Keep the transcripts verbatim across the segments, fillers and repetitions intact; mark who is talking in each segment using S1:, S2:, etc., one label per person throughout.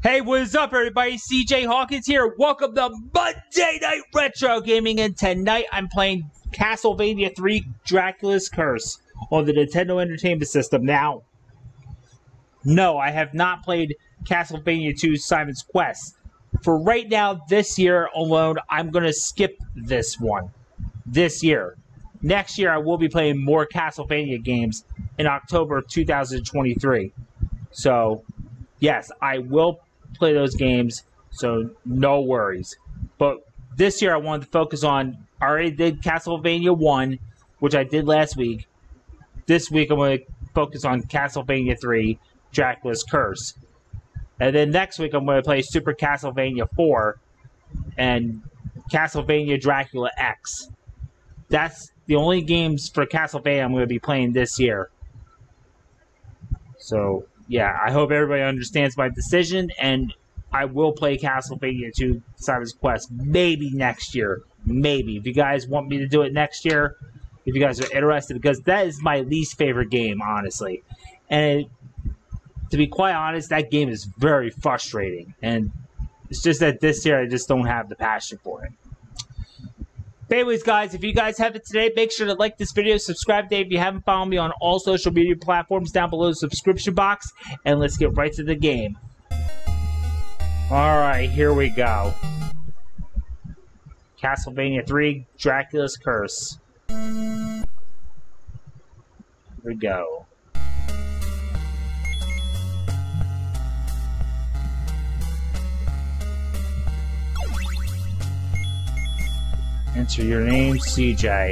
S1: Hey, what is up, everybody? C J Hawkins here. Welcome to Monday Night Retro Gaming, and tonight I'm playing Castlevania three Dracula's Curse on the Nintendo Entertainment System. Now, no, I have not played Castlevania two Simon's Quest. For right now, this year alone, I'm going to skip this one. This year. Next year, I will be playing more Castlevania games in October of two thousand twenty-three. So, yes, I will play those games, so no worries. But this year I wanted to focus on, I already did Castlevania one, which I did last week. This week I'm going to focus on Castlevania three, Dracula's Curse. And then next week I'm going to play Super Castlevania four and Castlevania Dracula X. That's the only games for Castlevania I'm going to be playing this year. So, yeah, I hope everybody understands my decision, and I will play Castlevania two Simon's Quest maybe next year. Maybe. If you guys want me to do it next year, if you guys are interested, because that is my least favorite game, honestly. And it, to be quite honest, that game is very frustrating. And it's just that this year I just don't have the passion for it. But anyways, guys, if you guys have it today, make sure to like this video, subscribe today if you haven't followed me on all social media platforms down below the subscription box, and let's get right to the game. Alright, here we go. Castlevania three, Dracula's Curse. Here we go. Enter your name, C J.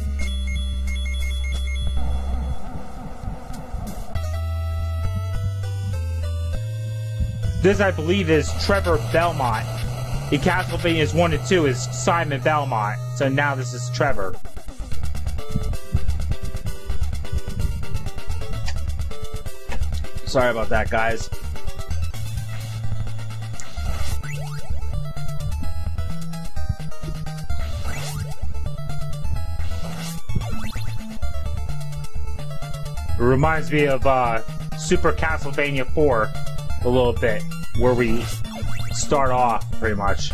S1: This, I believe, is Trevor Belmont. In Castlevania's one and two is Simon Belmont. So now this is Trevor. Sorry about that, guys. It reminds me of uh, Super Castlevania four a little bit, where we start off pretty much.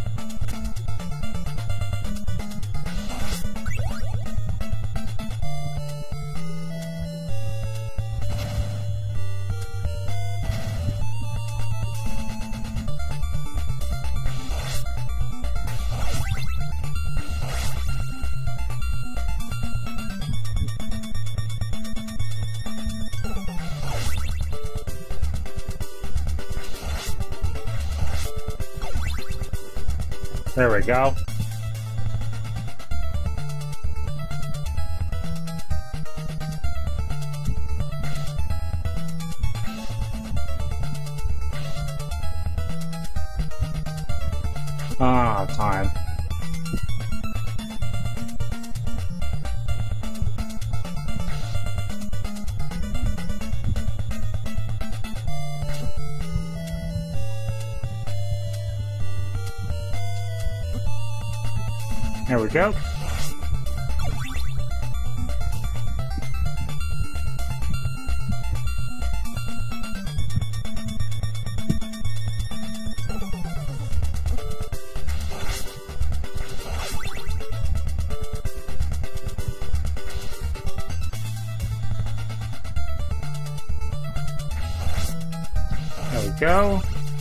S1: There we go. Ah, time. There we go. There we go.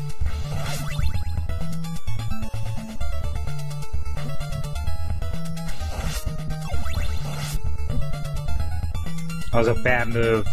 S1: That was a bad move.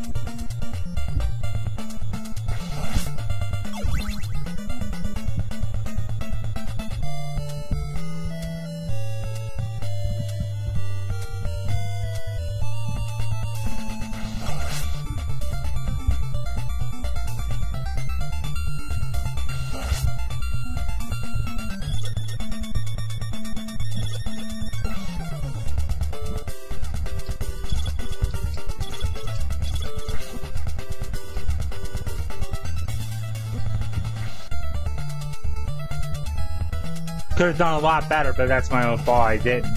S1: Could have done a lot better, but that's my own fault. I didn't.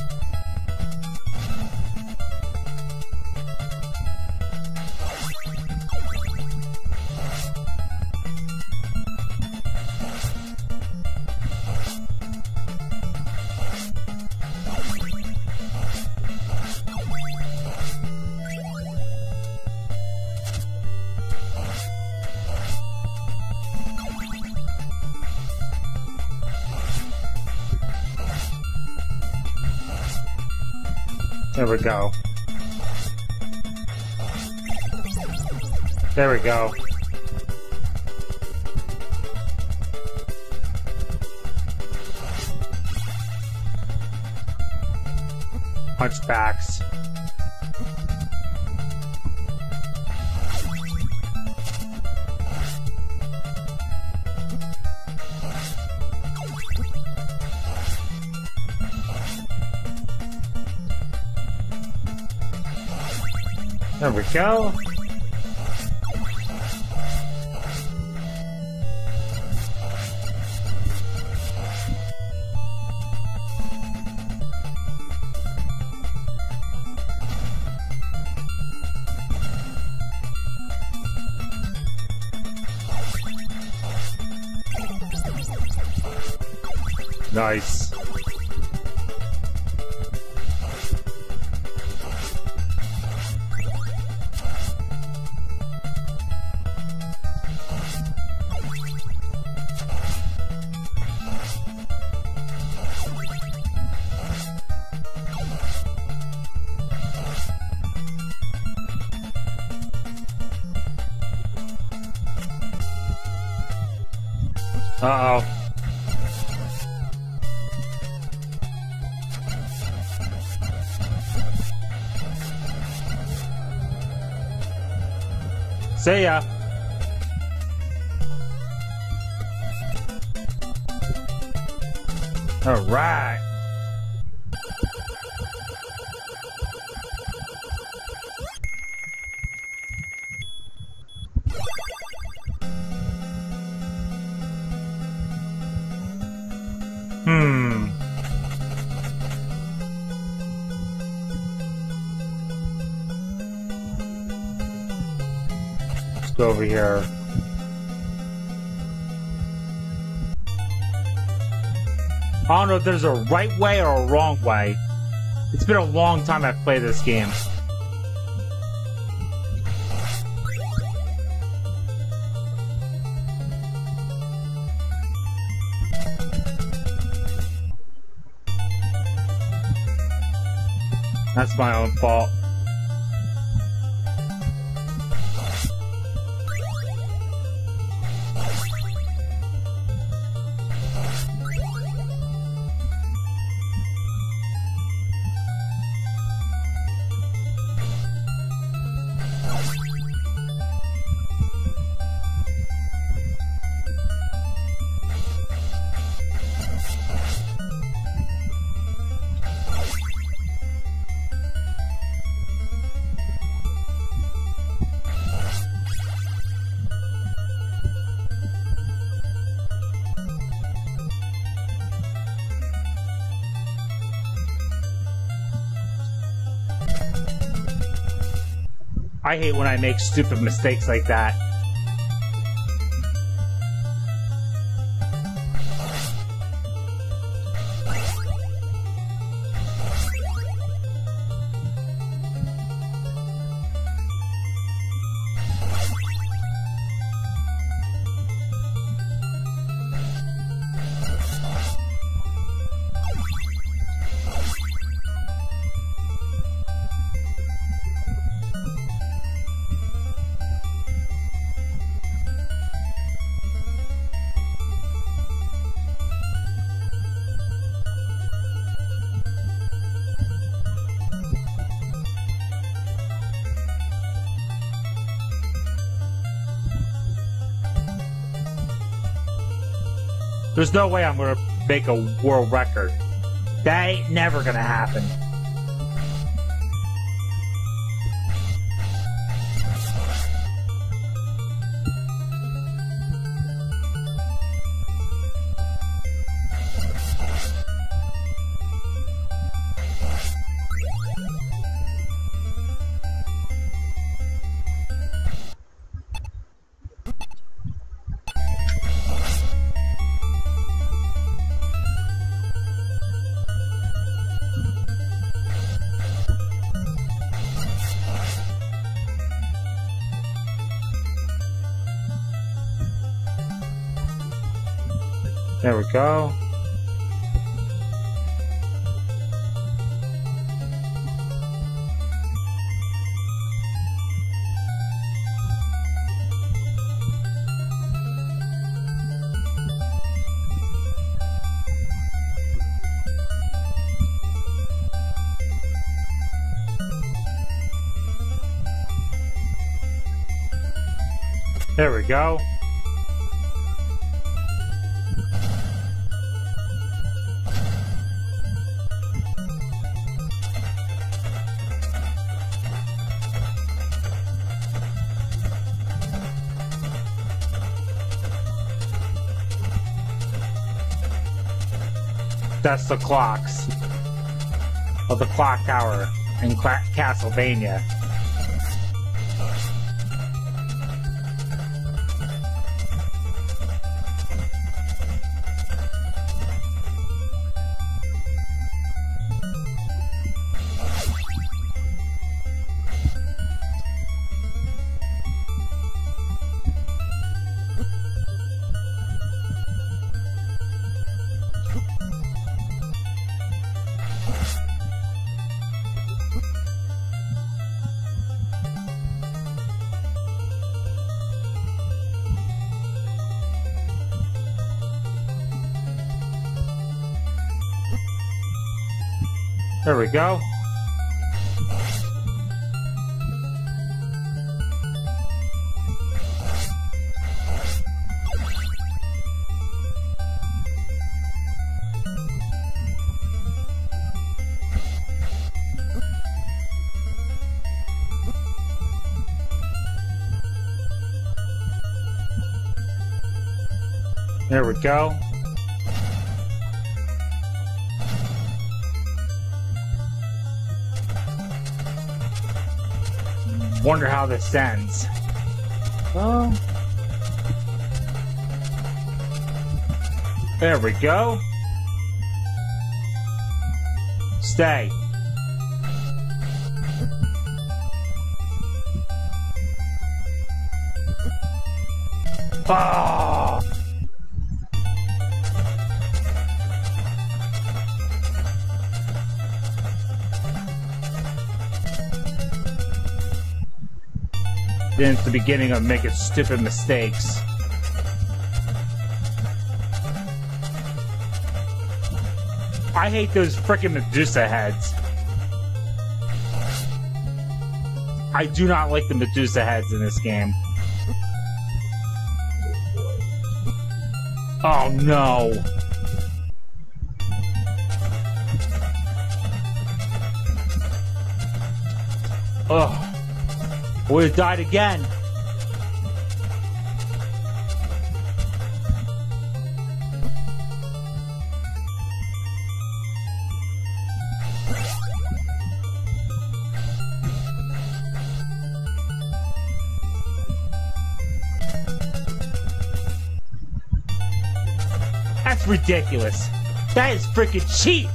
S1: There we go. There we go. Hunchbacks. There we go. Nice. Uh-oh. See ya. All right. Hmm. Let's go over here. I don't know if there's a right way or a wrong way. It's been a long time I've played this game. That's my own fault. I hate when I make stupid mistakes like that. There's no way I'm gonna make a world record. That ain't never gonna happen. There we go. There we go. That's the clocks of the clock tower in Cla Castlevania. There we go. There we go. Wonder how this ends. Oh. There we go. Stay. Oh. Then it's the beginning of making stupid mistakes. I hate those frickin' Medusa heads. I do not like the Medusa heads in this game. Oh no. Ugh. Would have died again. That's ridiculous. That is freaking cheap.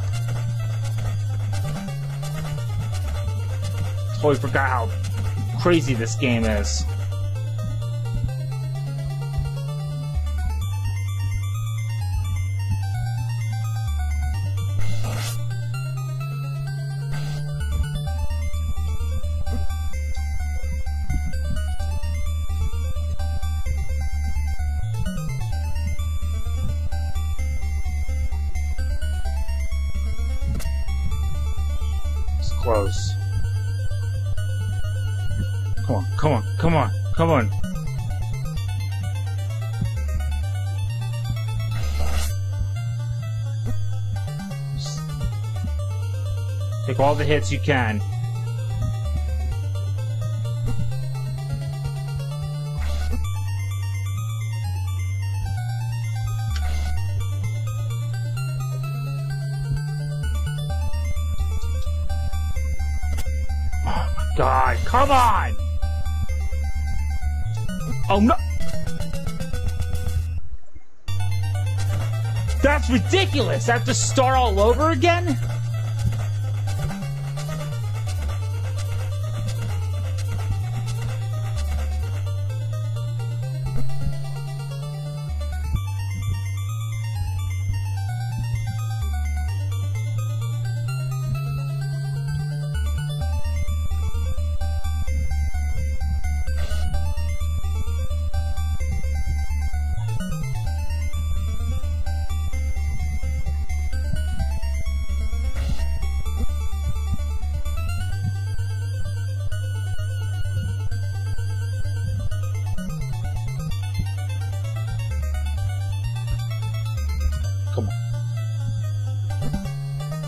S1: Totally forgot how crazy this game is. It's close. Come on, come on, come on, come on. Take all the hits you can. Oh my God, come on! Oh no! That's ridiculous! I have to start all over again?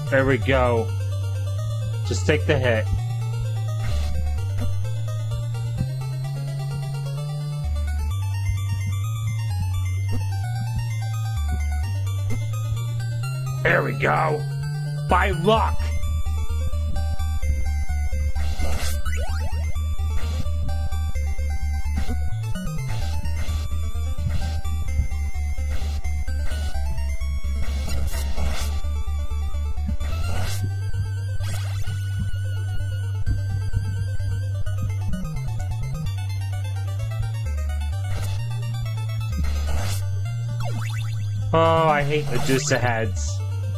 S1: There we go. Just take the hit. There we go. By luck. Oh, I hate Medusa heads.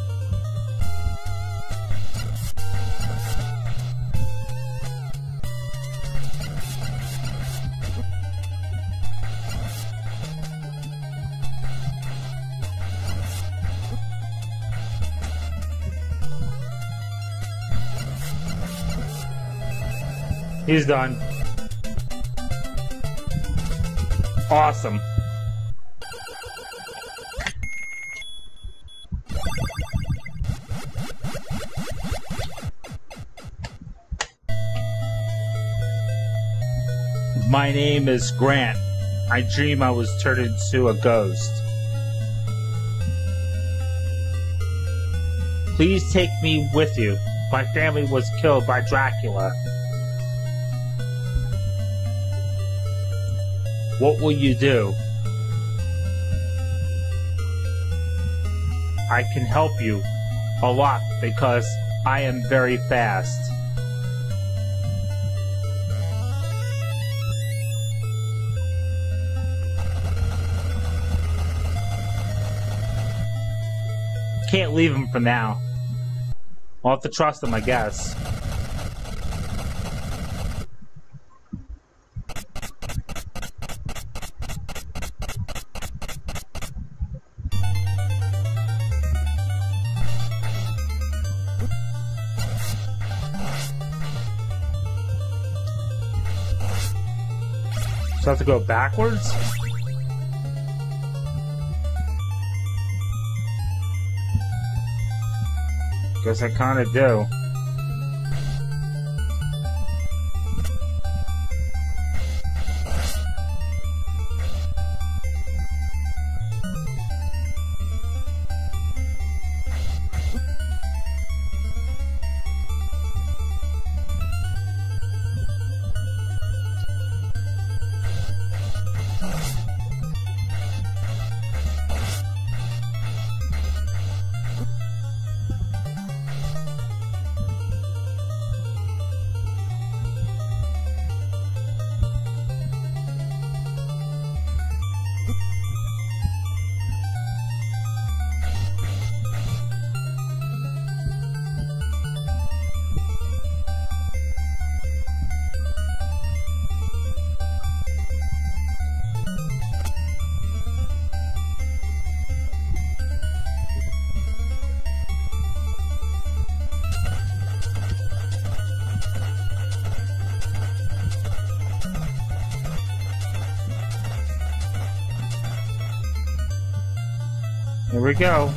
S1: He's done. Awesome. My name is Grant. I dream I was turned into a ghost. Please take me with you. My family was killed by Dracula. What will you do? I can help you a lot because I am very fast. Can't leave him for now. I'll have to trust him, I guess. So I have to go backwards? Guess I kinda do. Here we go.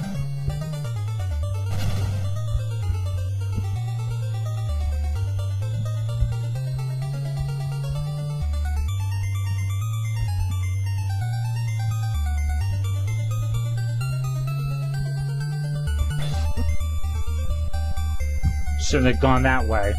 S1: Shouldn't have gone that way.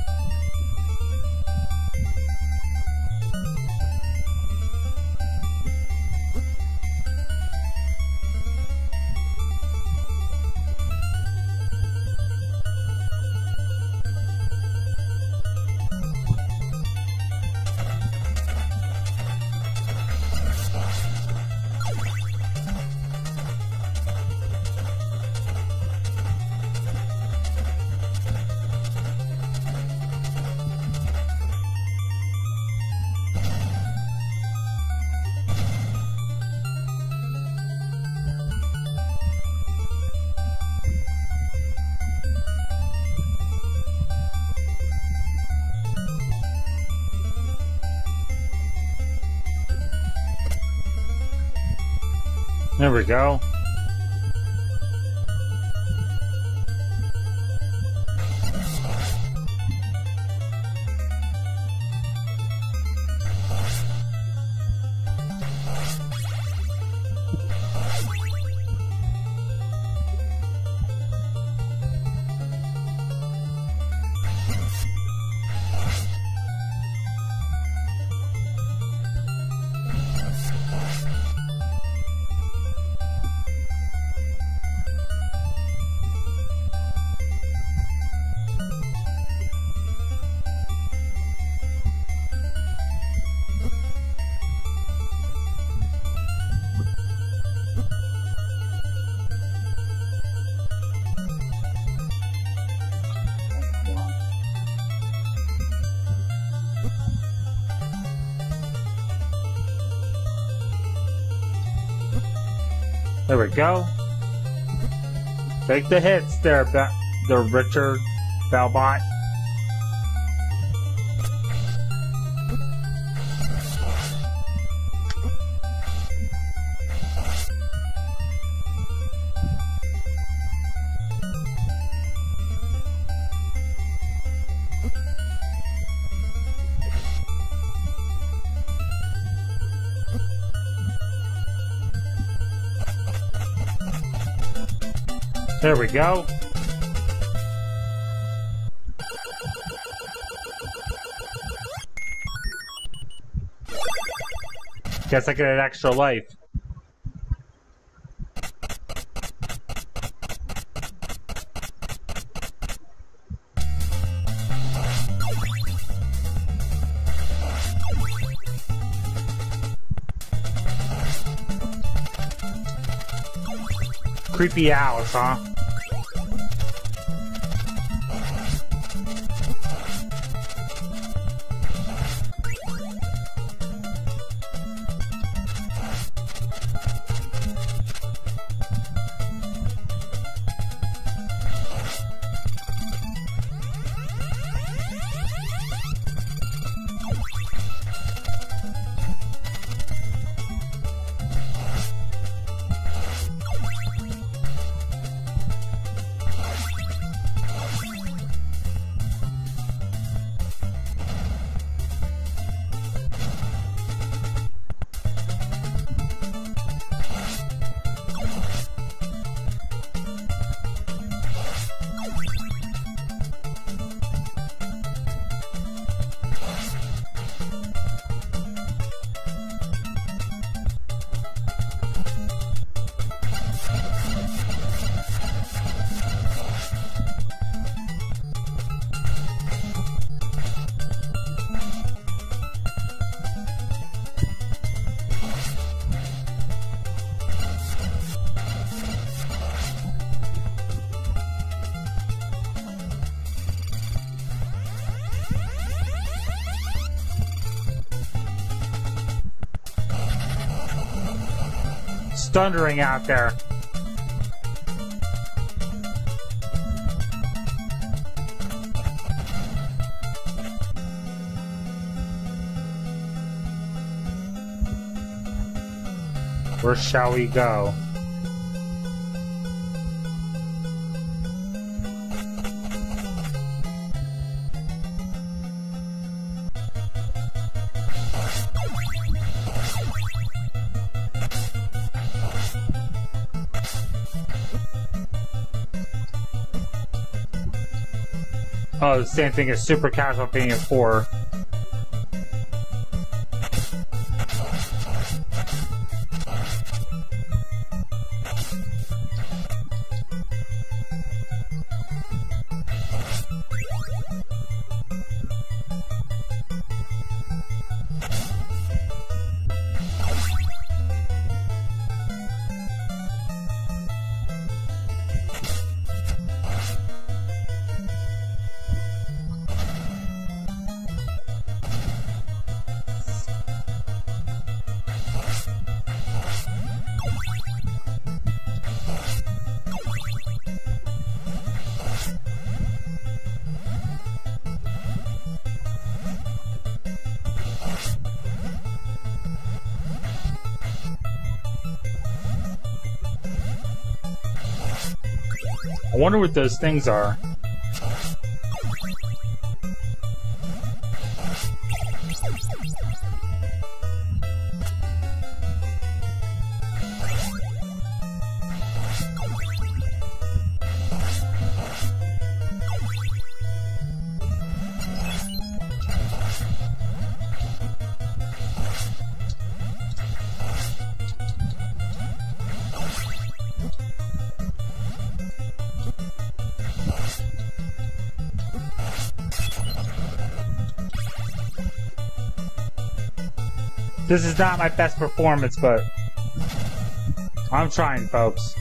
S1: There we go. There we go. Take the hits there, Be the Richard Bellbot. There we go. Guess I get an extra life. Creepy Alice, huh? It's thundering out there. Where shall we go? Oh, the same thing as Super Castlevania four. I wonder what those things are. This is not my best performance, but I'm trying, folks.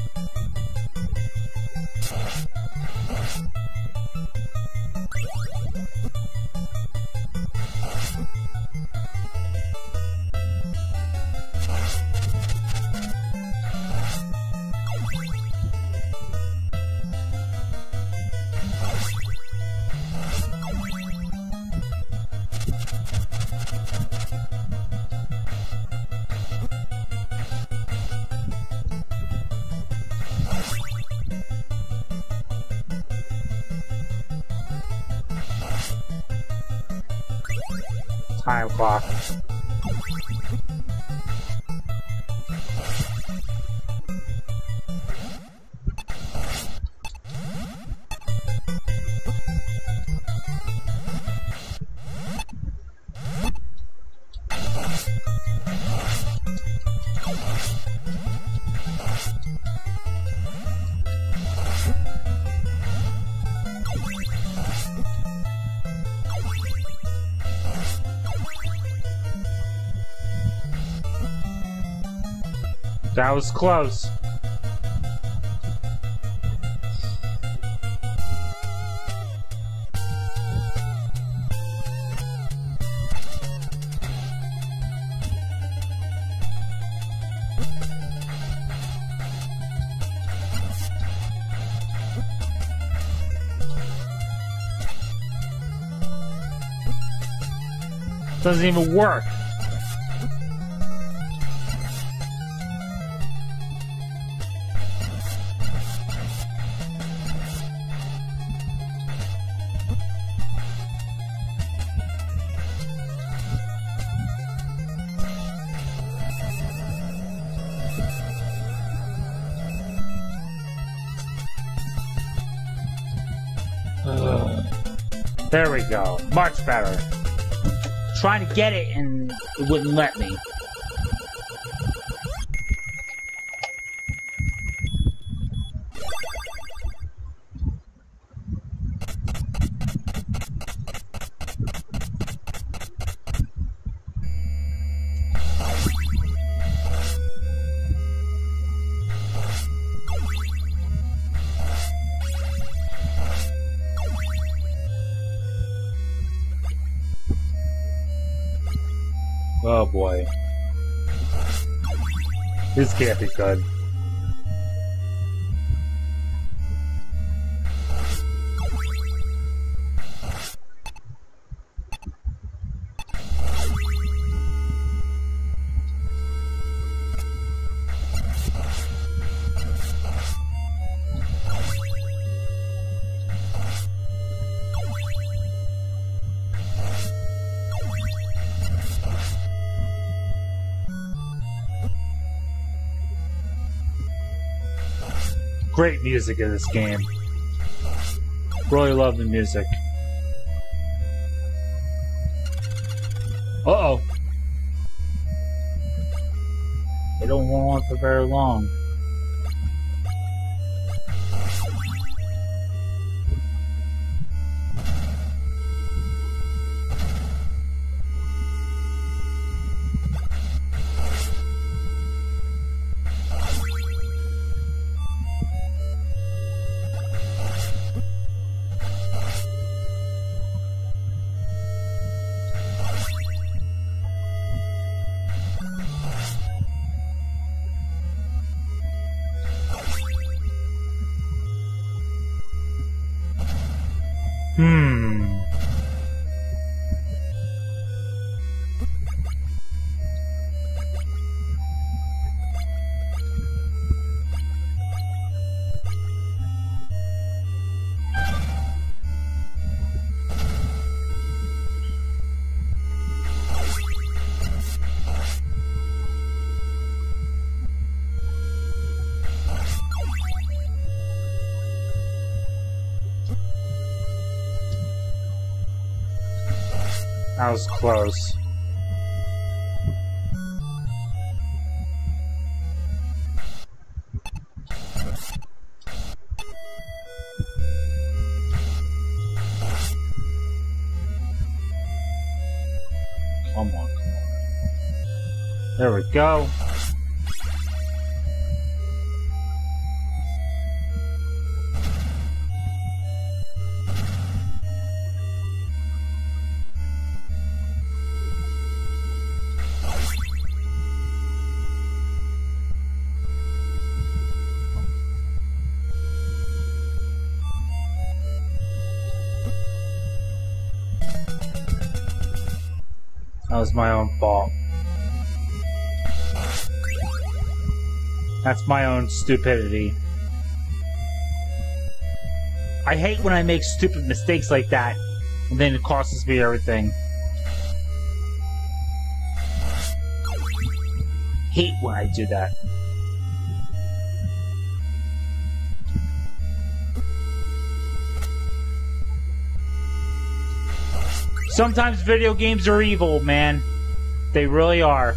S1: Time clock. That was close. Doesn't even work. There we go. Much better. Trying to get it and it wouldn't let me. Oh boy. This can't be good. Great music in this game. Really love the music. Uh-oh. They don't want for very long. Hmm. That was close. Come on, come on. There we go. That was my own fault. That's my own stupidity. I hate when I make stupid mistakes like that, and then it costs me everything. hate when I do that. Sometimes video games are evil, man. They really are.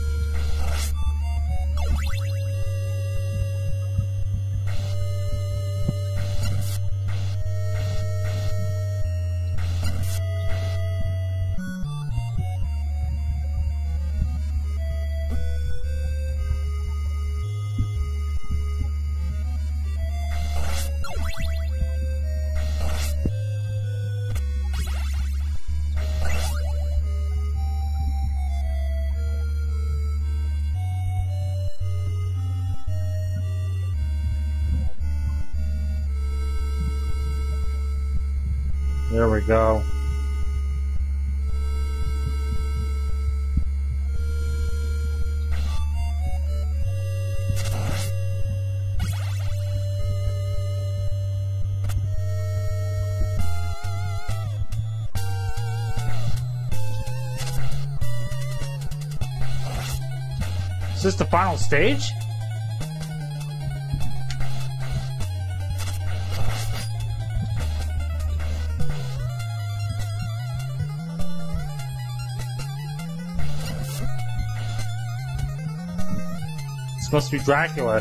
S1: There we go. Is this the final stage? Must be Dracula.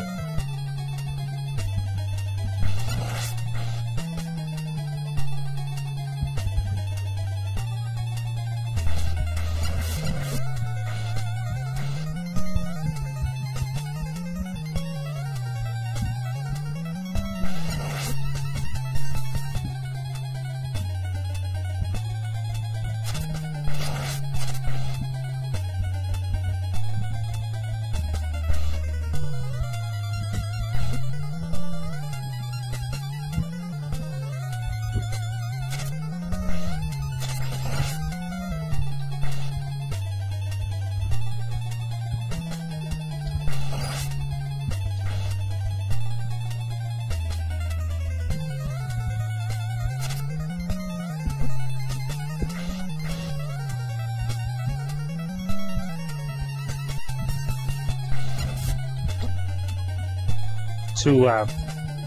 S1: Two left.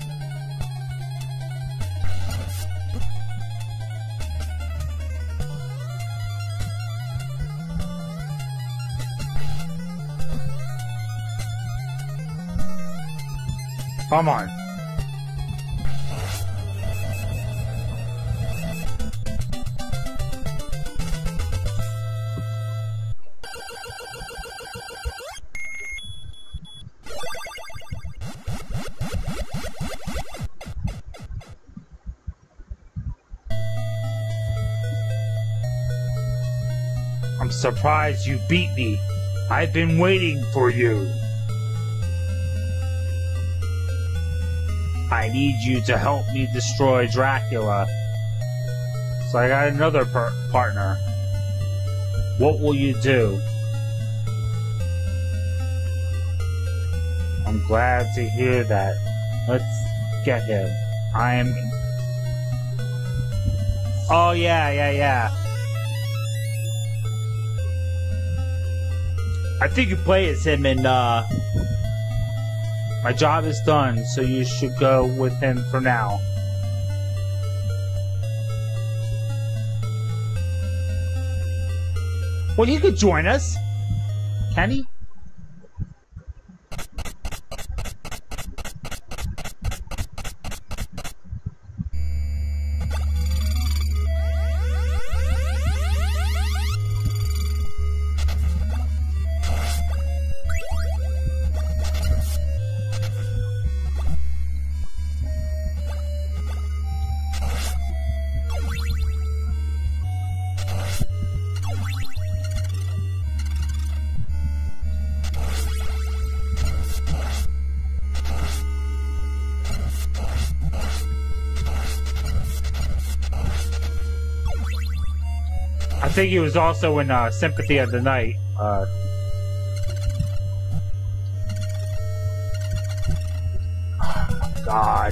S1: Come on. I'm surprised you beat me. I've been waiting for you. I need you to help me destroy Dracula. So I got another per partner. What will you do? I'm glad to hear that. Let's get him. I am... Oh, yeah, yeah, yeah. I think you play as him in, uh... My job is done, so you should go with him for now. Well, he could join us. Can he? I think he was also in uh, Sympathy of the Night. Uh, oh my God.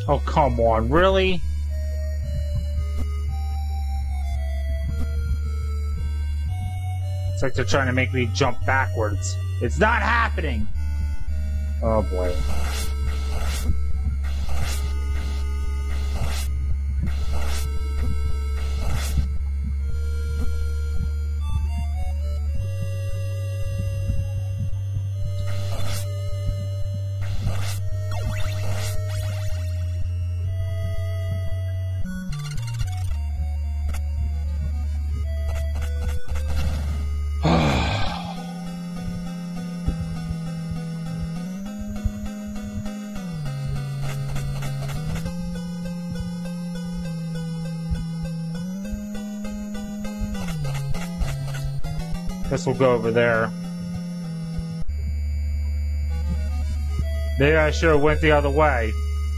S1: Oh, come on, really? It's like they're trying to make me jump backwards. It's not happening! Oh boy. Guess we'll go over there. Maybe I should have went the other way.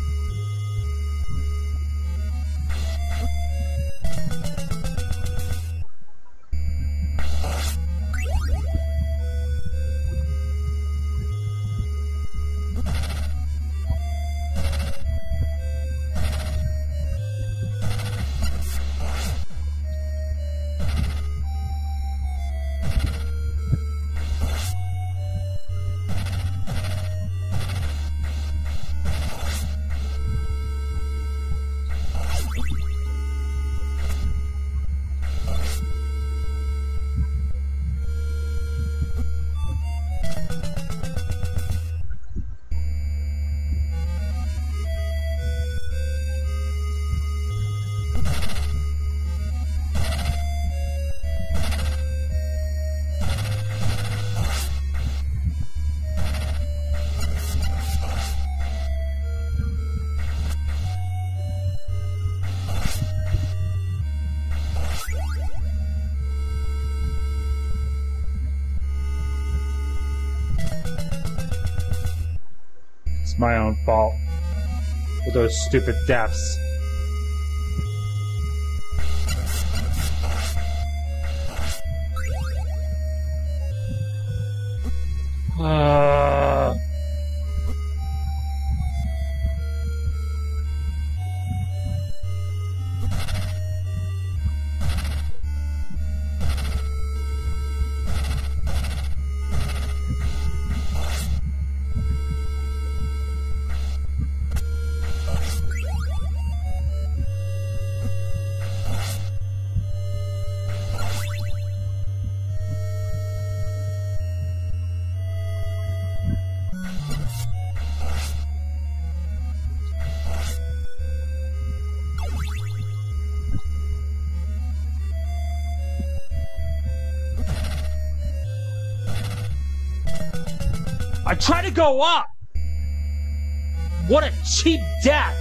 S1: It's my own fault with those stupid deaths. Uh... I try to go up! What a cheap death!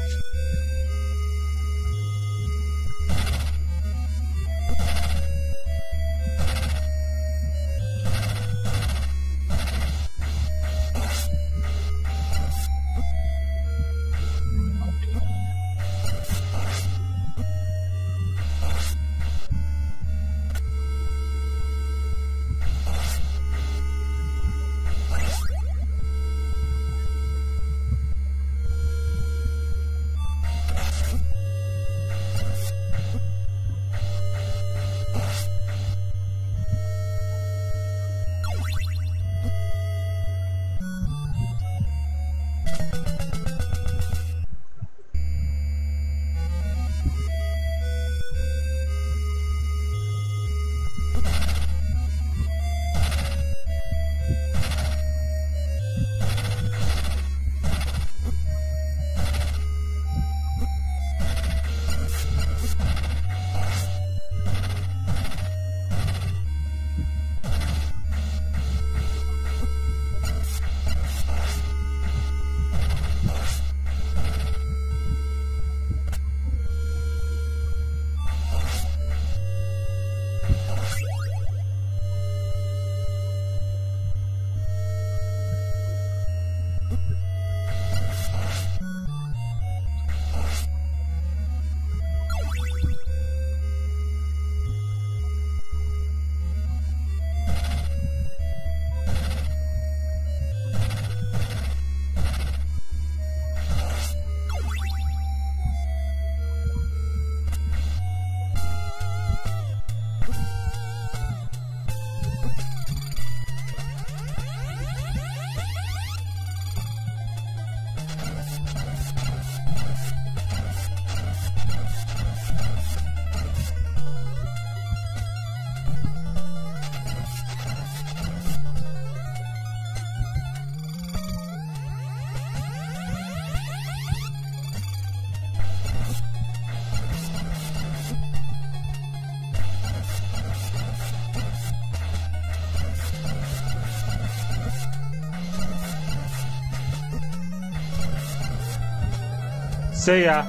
S1: See ya.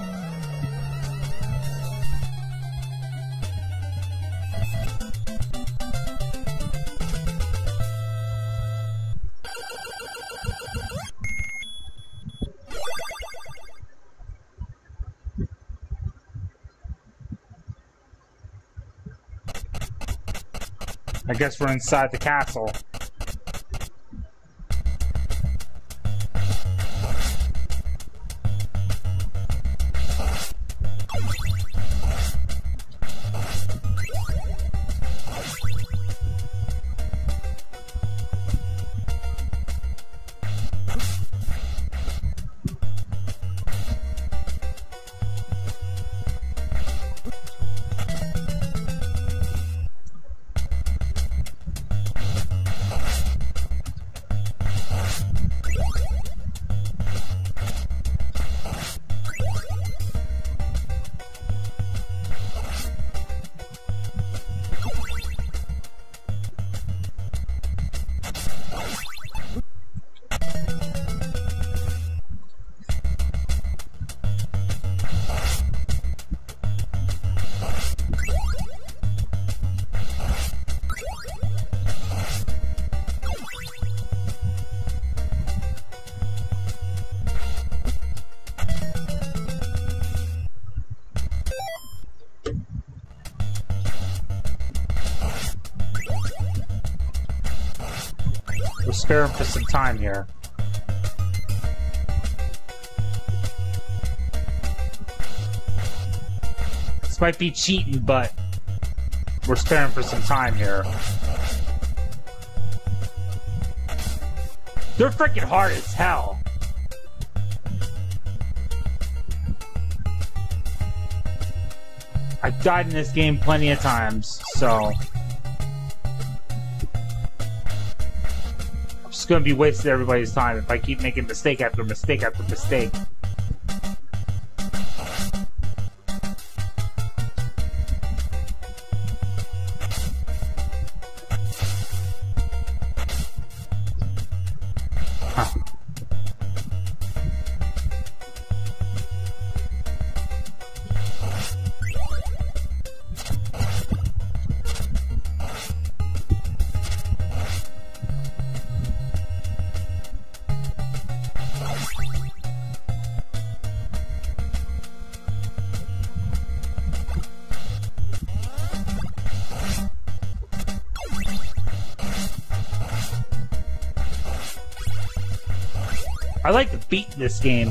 S1: I guess we're inside the castle. We'll spare him for some time here. This might be cheating, but we're sparing for some time here. They're freaking hard as hell. I've died in this game plenty of times, so I'm just gonna be wasting everybody's time if I keep making mistake after mistake after mistake. Huh. I like the beat in this game.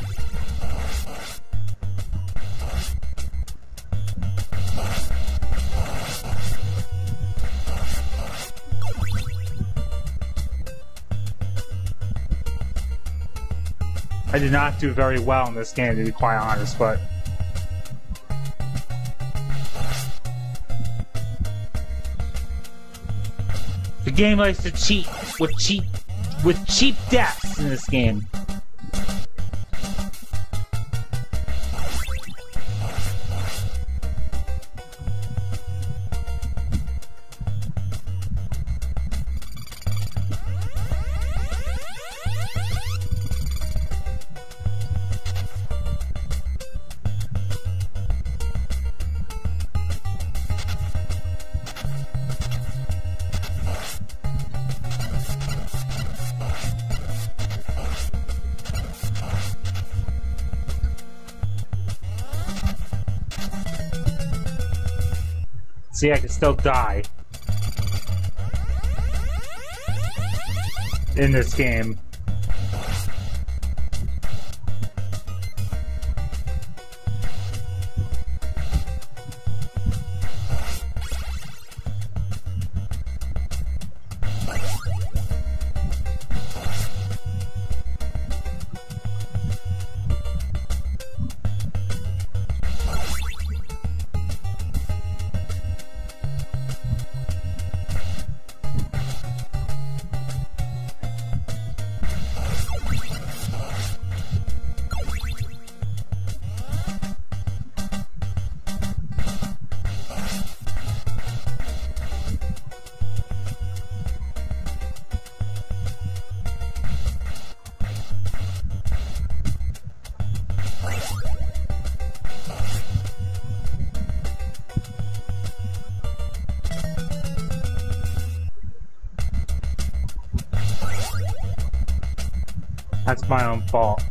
S1: I did not do very well in this game, to be quite honest, but the game likes to cheat with cheap with cheap deaths in this game. See, I can still die in this game. That's my own fault.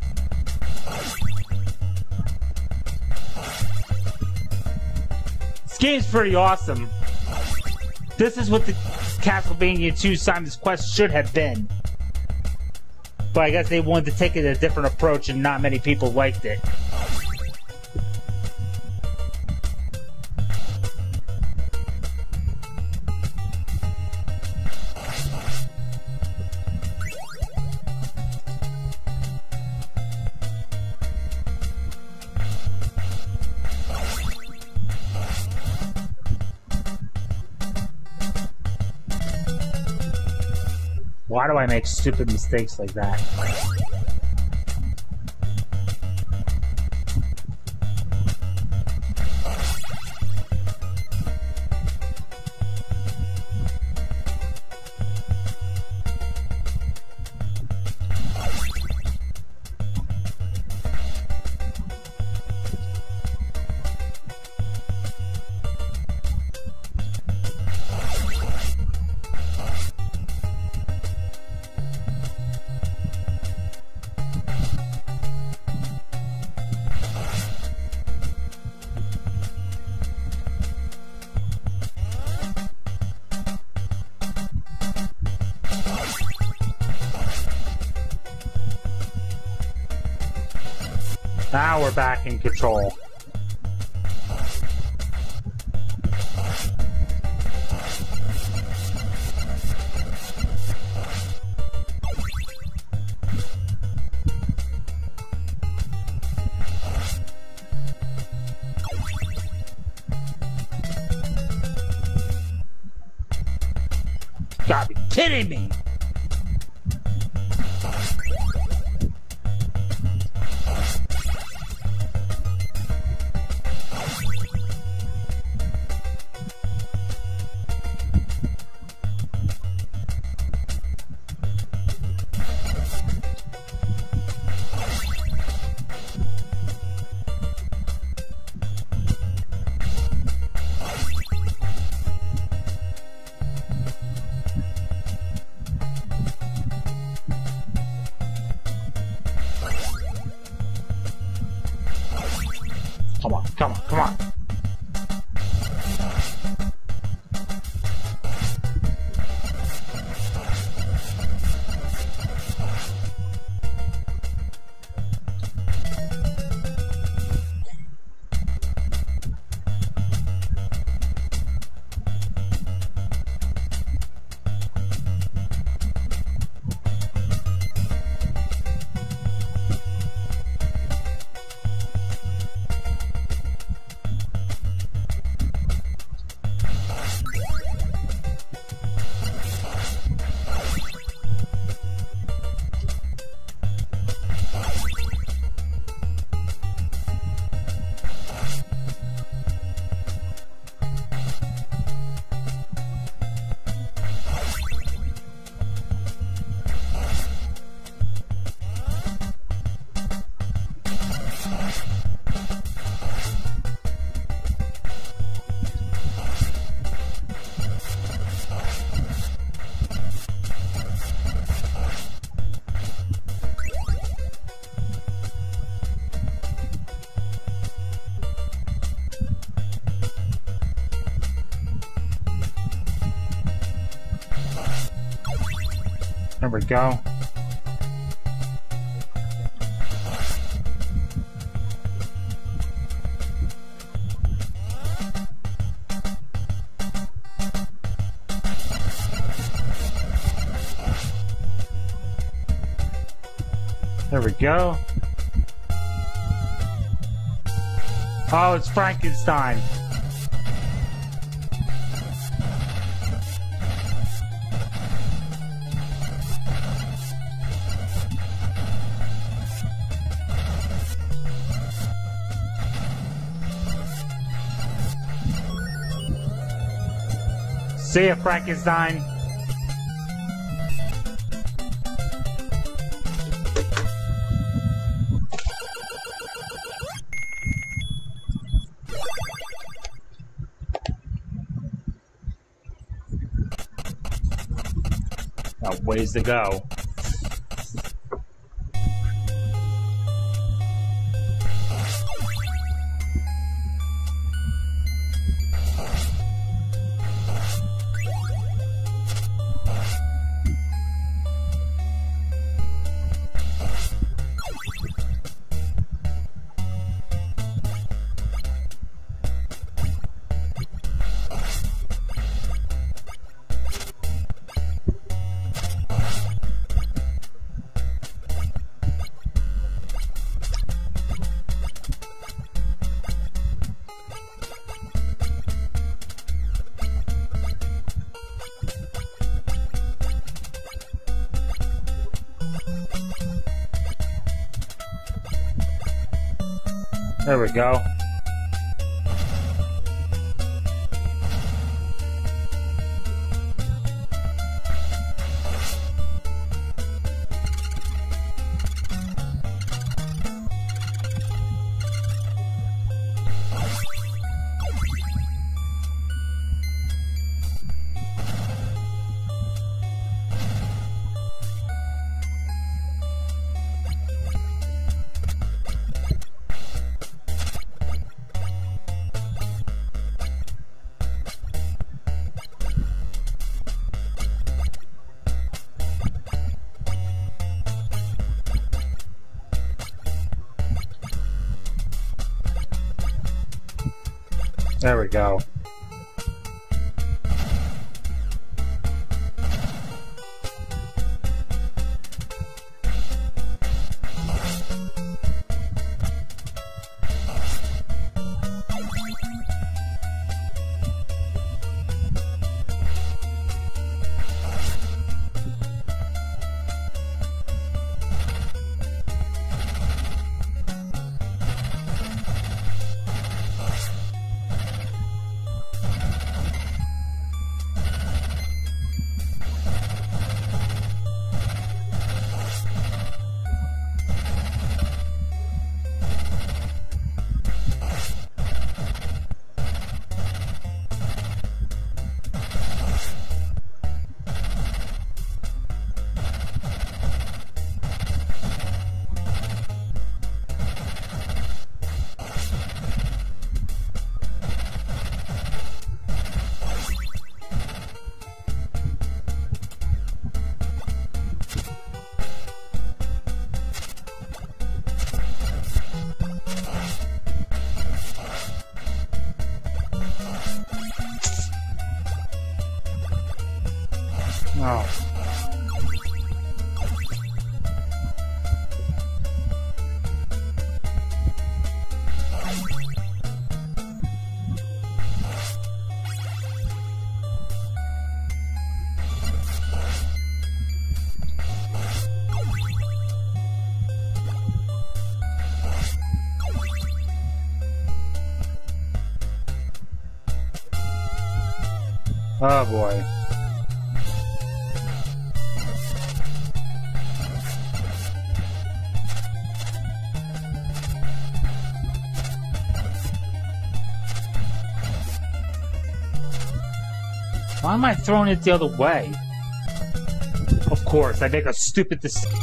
S1: This game's pretty awesome. This is what the Castlevania two Simon's Quest should have been. But I guess they wanted to take it a different approach and not many people liked it. Why do I make stupid mistakes like that? Now we're back in control. Gotta be kidding me! Come on, come on, come on. There we go. There we go. Oh, it's Frankenstein. See ya, Frankenstein. Got ways to go. There we go. There we go. Oh. Oh boy. Why am I throwing it the other way? Of course, I make a stupid decision.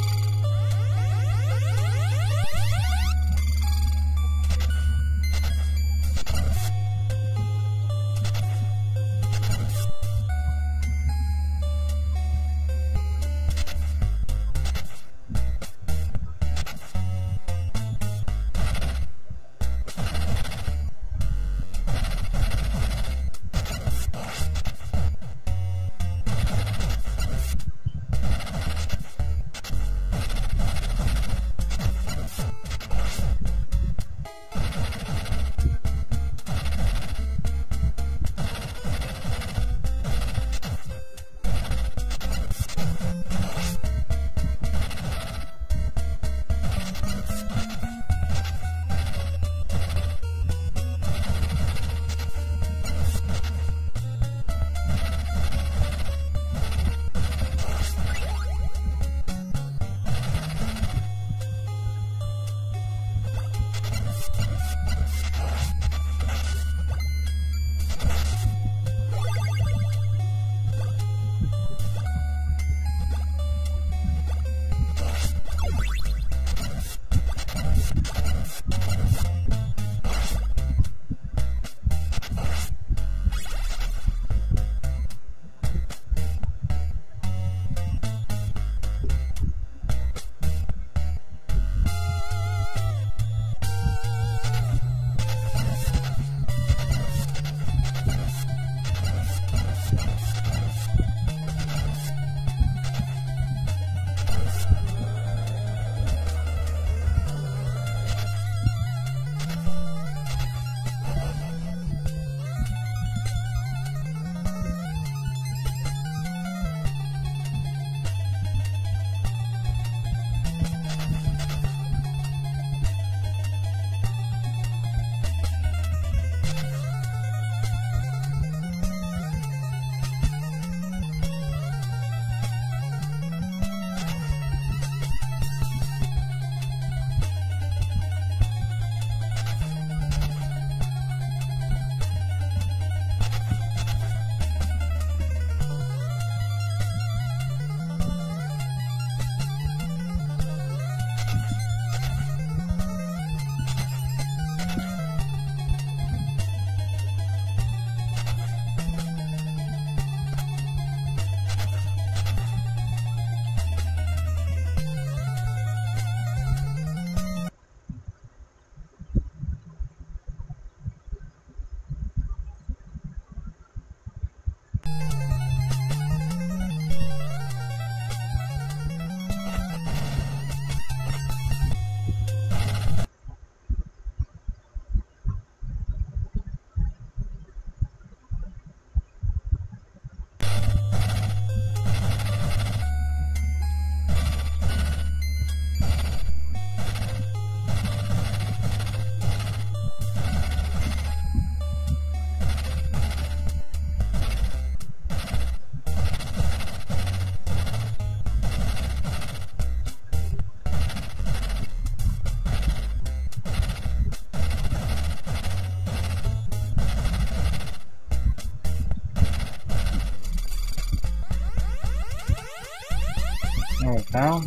S1: Okay.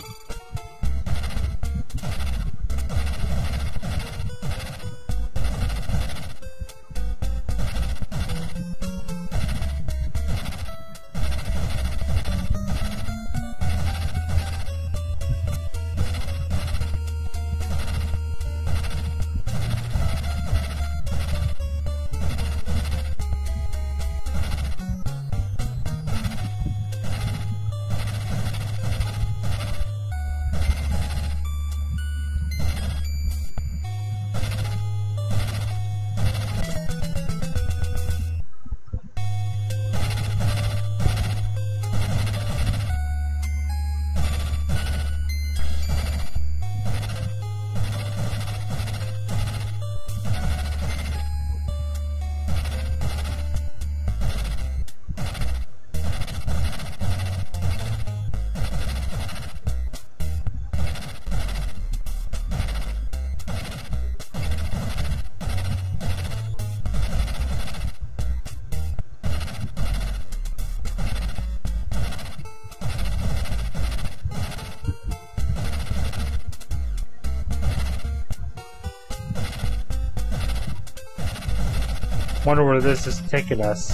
S1: Wonder where this is taking us.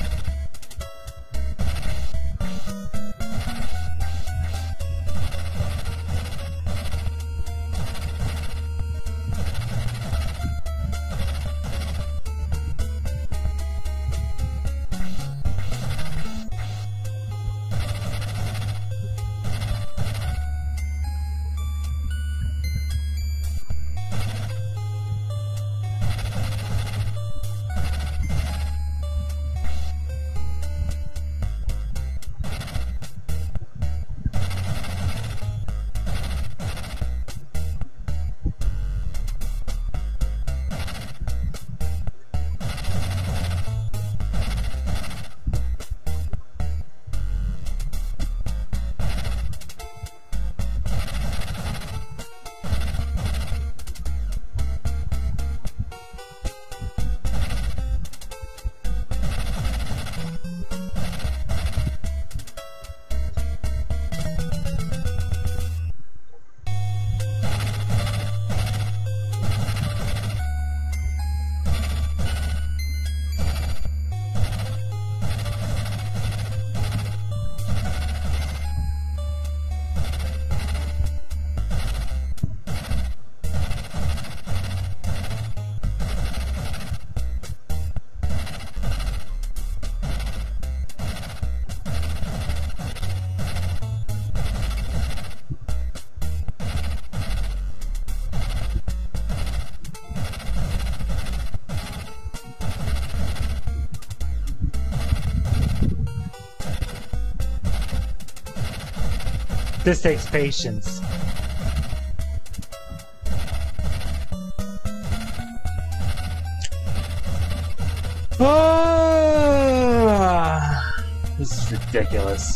S1: This takes patience. Oh, this is ridiculous.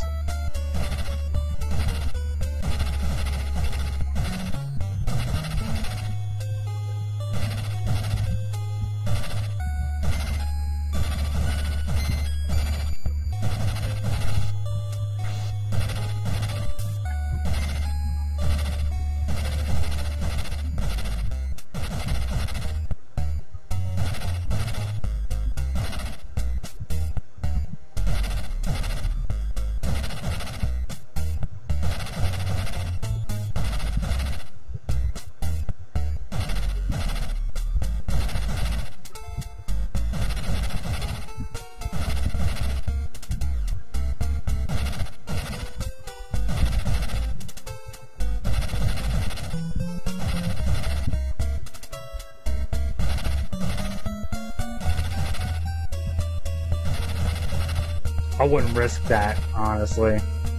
S1: I wouldn't risk that, honestly.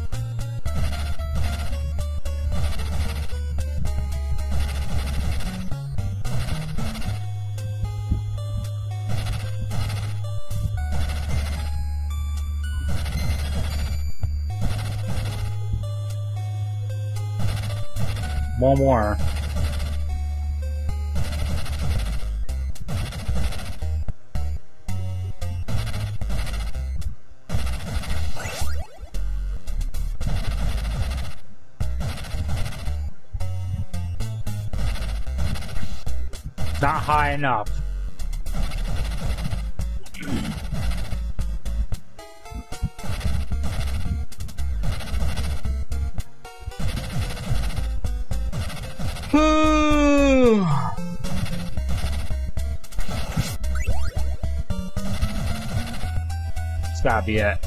S1: One more. Not high enough. It's gotta be it.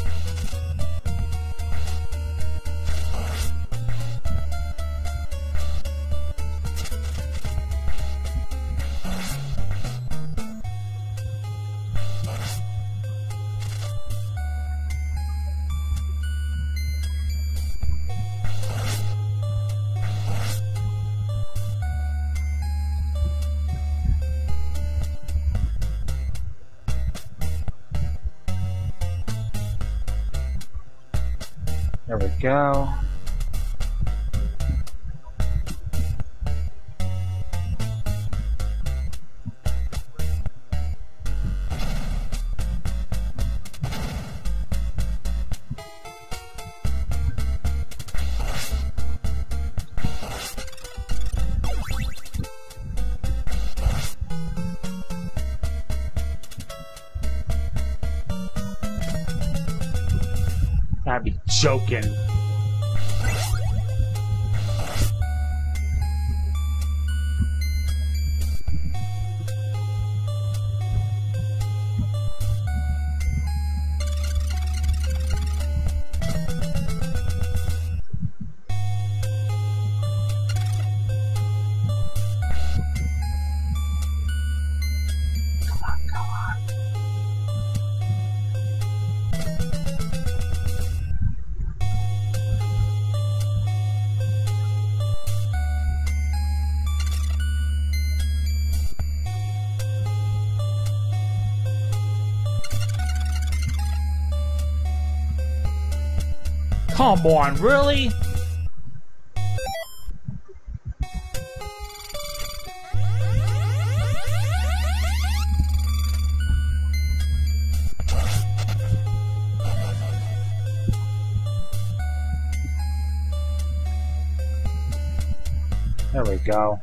S1: There we go. I'd be joking. Come on, really? There we go.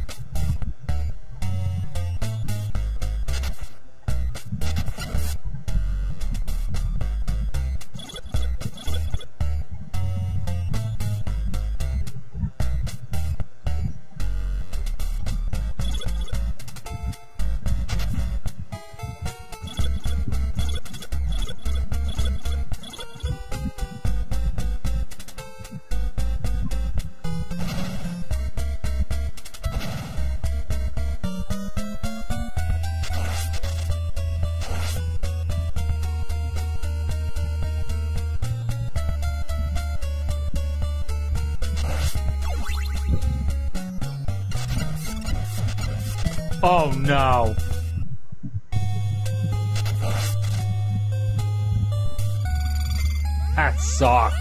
S1: Oh no. That sucked.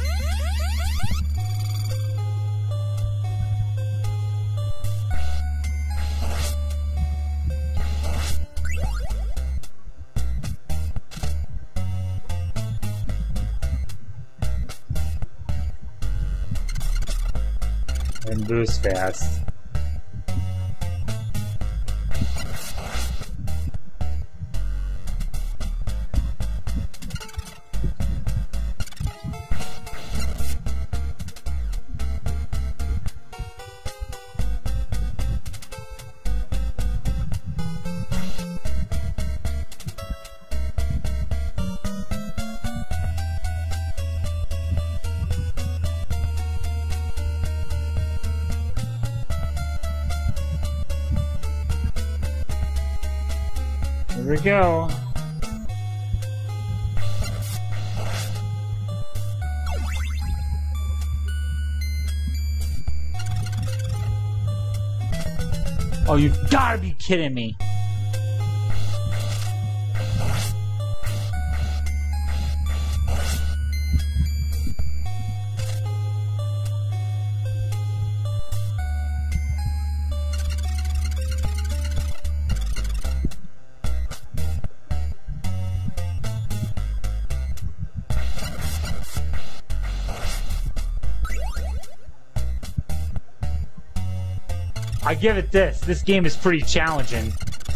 S1: And boost fast. Here we go. Oh, you've gotta be kidding me. I give it this. This game is pretty challenging.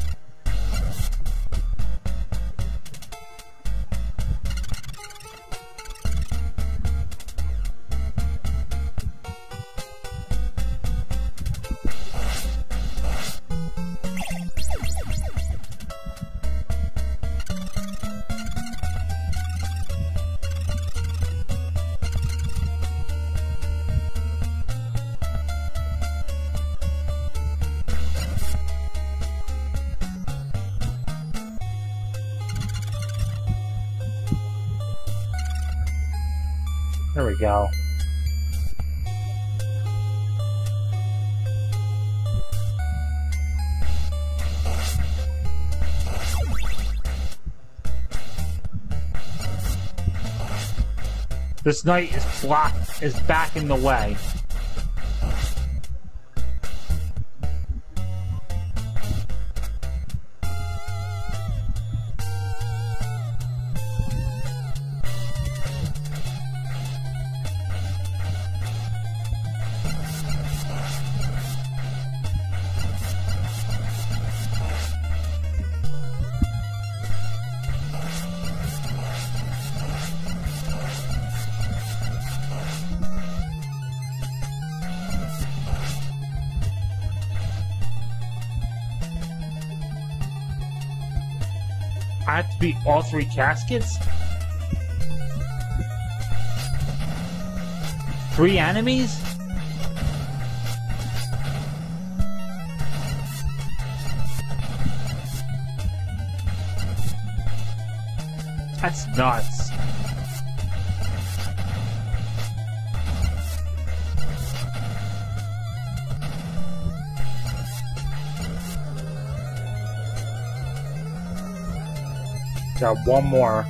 S1: There we go. This knight is blocked, is back in the way. I have to beat all three caskets? Three enemies? That's nuts. Got one more.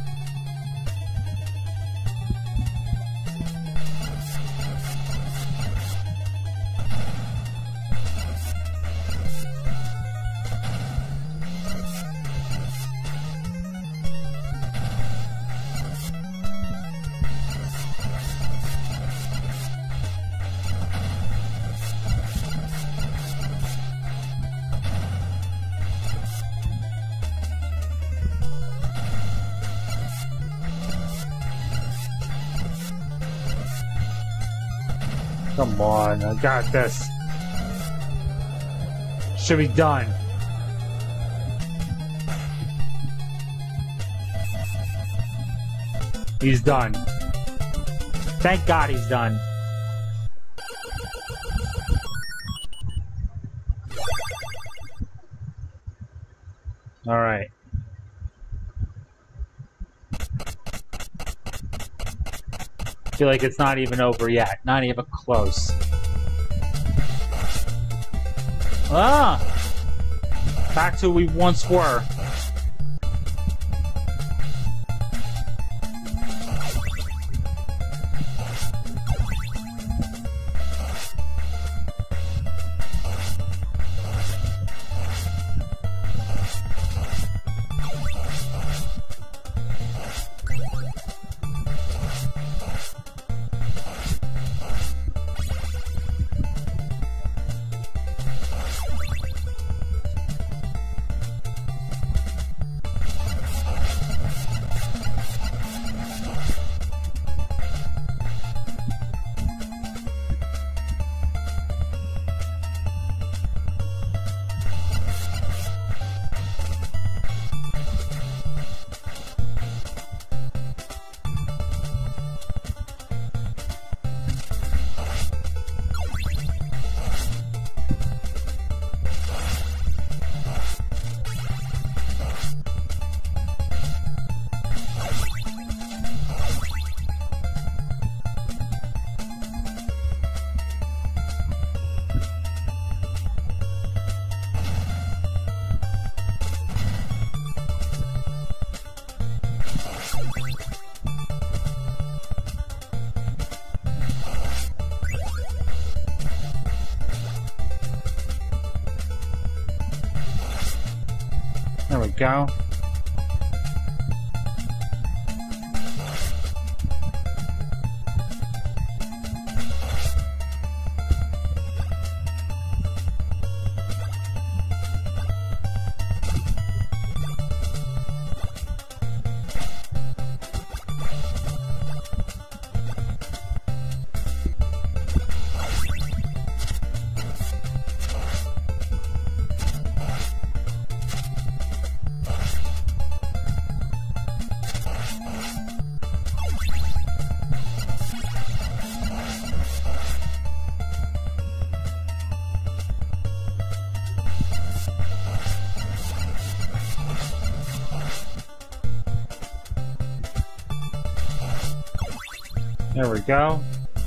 S1: Come on, I got this. Should be done. He's done. Thank God he's done. All right. I feel like it's not even over yet. Not even close. Ah! Back to where we once were. There we go. There we go.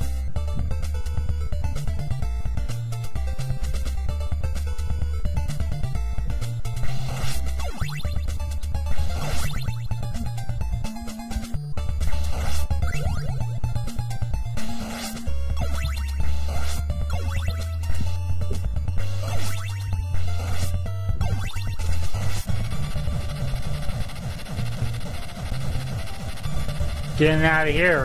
S1: Getting out of here.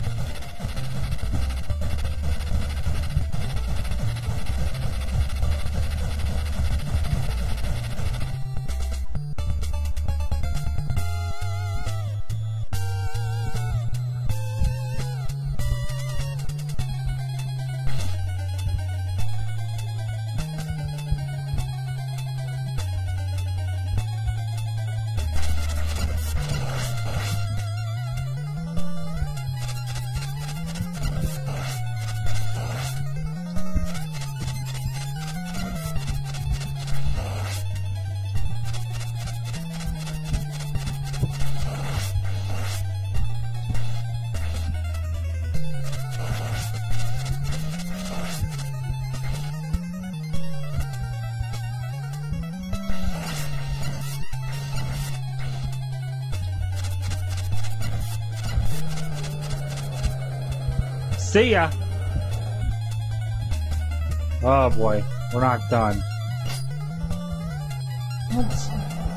S1: See ya. Oh boy, we're not done. What?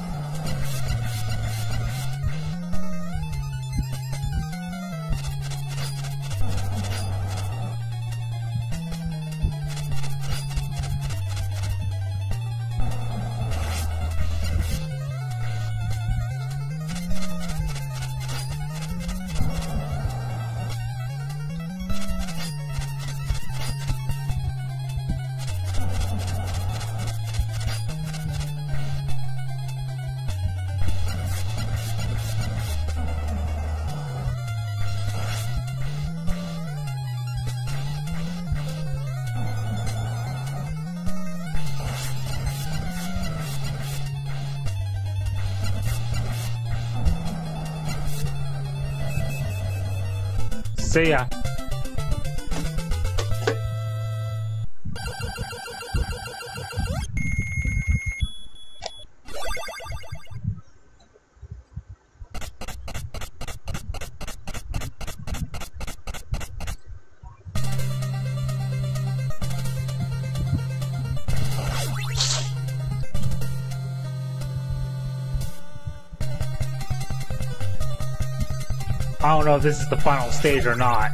S1: See ya. I don't know if this is the final stage or not.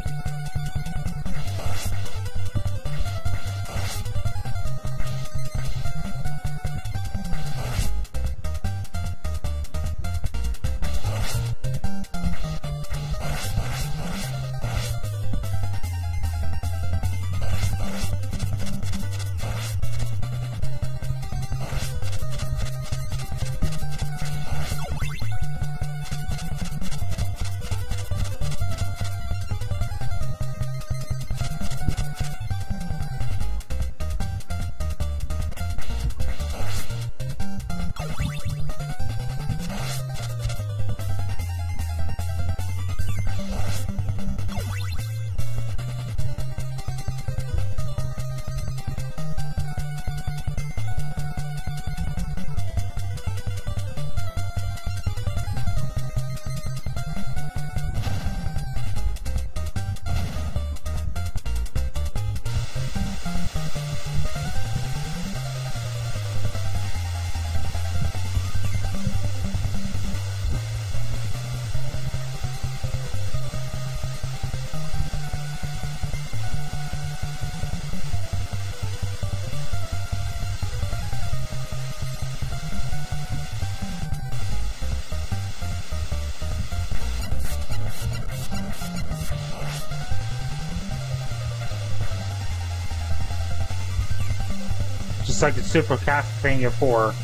S1: Just like the Super Castlevania four.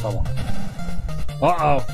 S1: Come on. Uh-oh.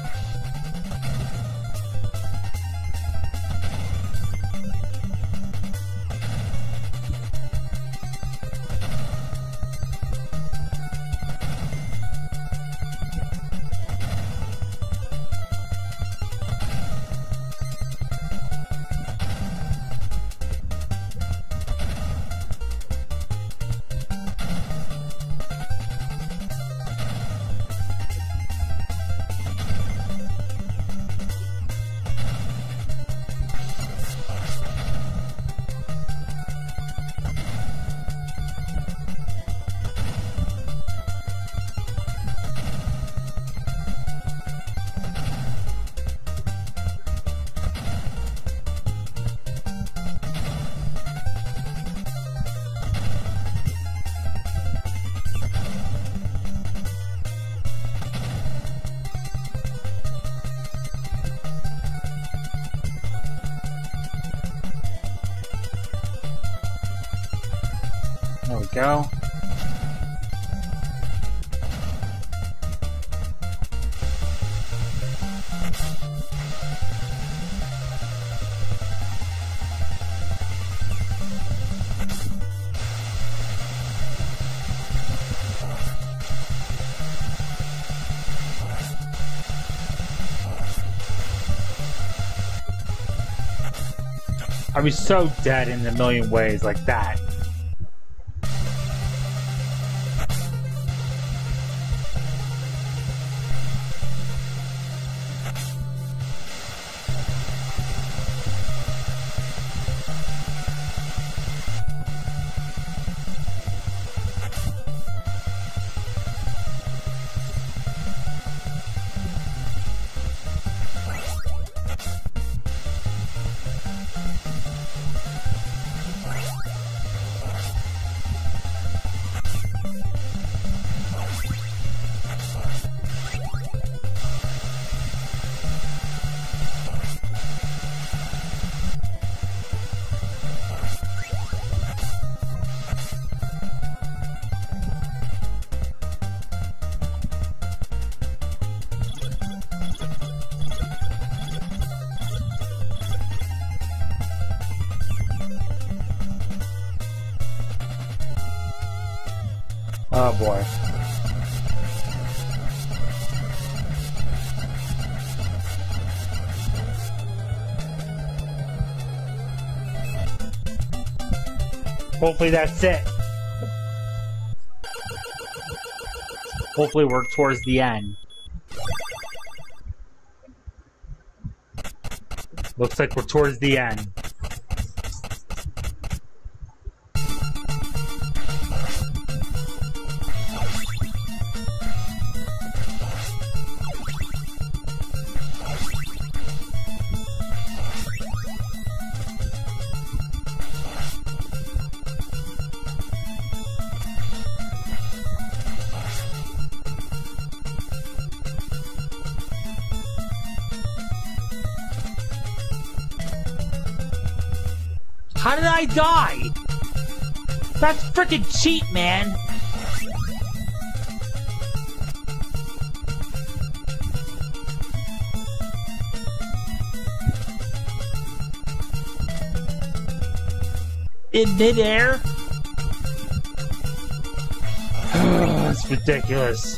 S1: There we go. I'd be so dead in a million ways like that. Oh boy. Hopefully that's it. Hopefully we're towards the end. Looks like we're towards the end. How did I die? That's frickin' cheat, man. In midair? That's ridiculous.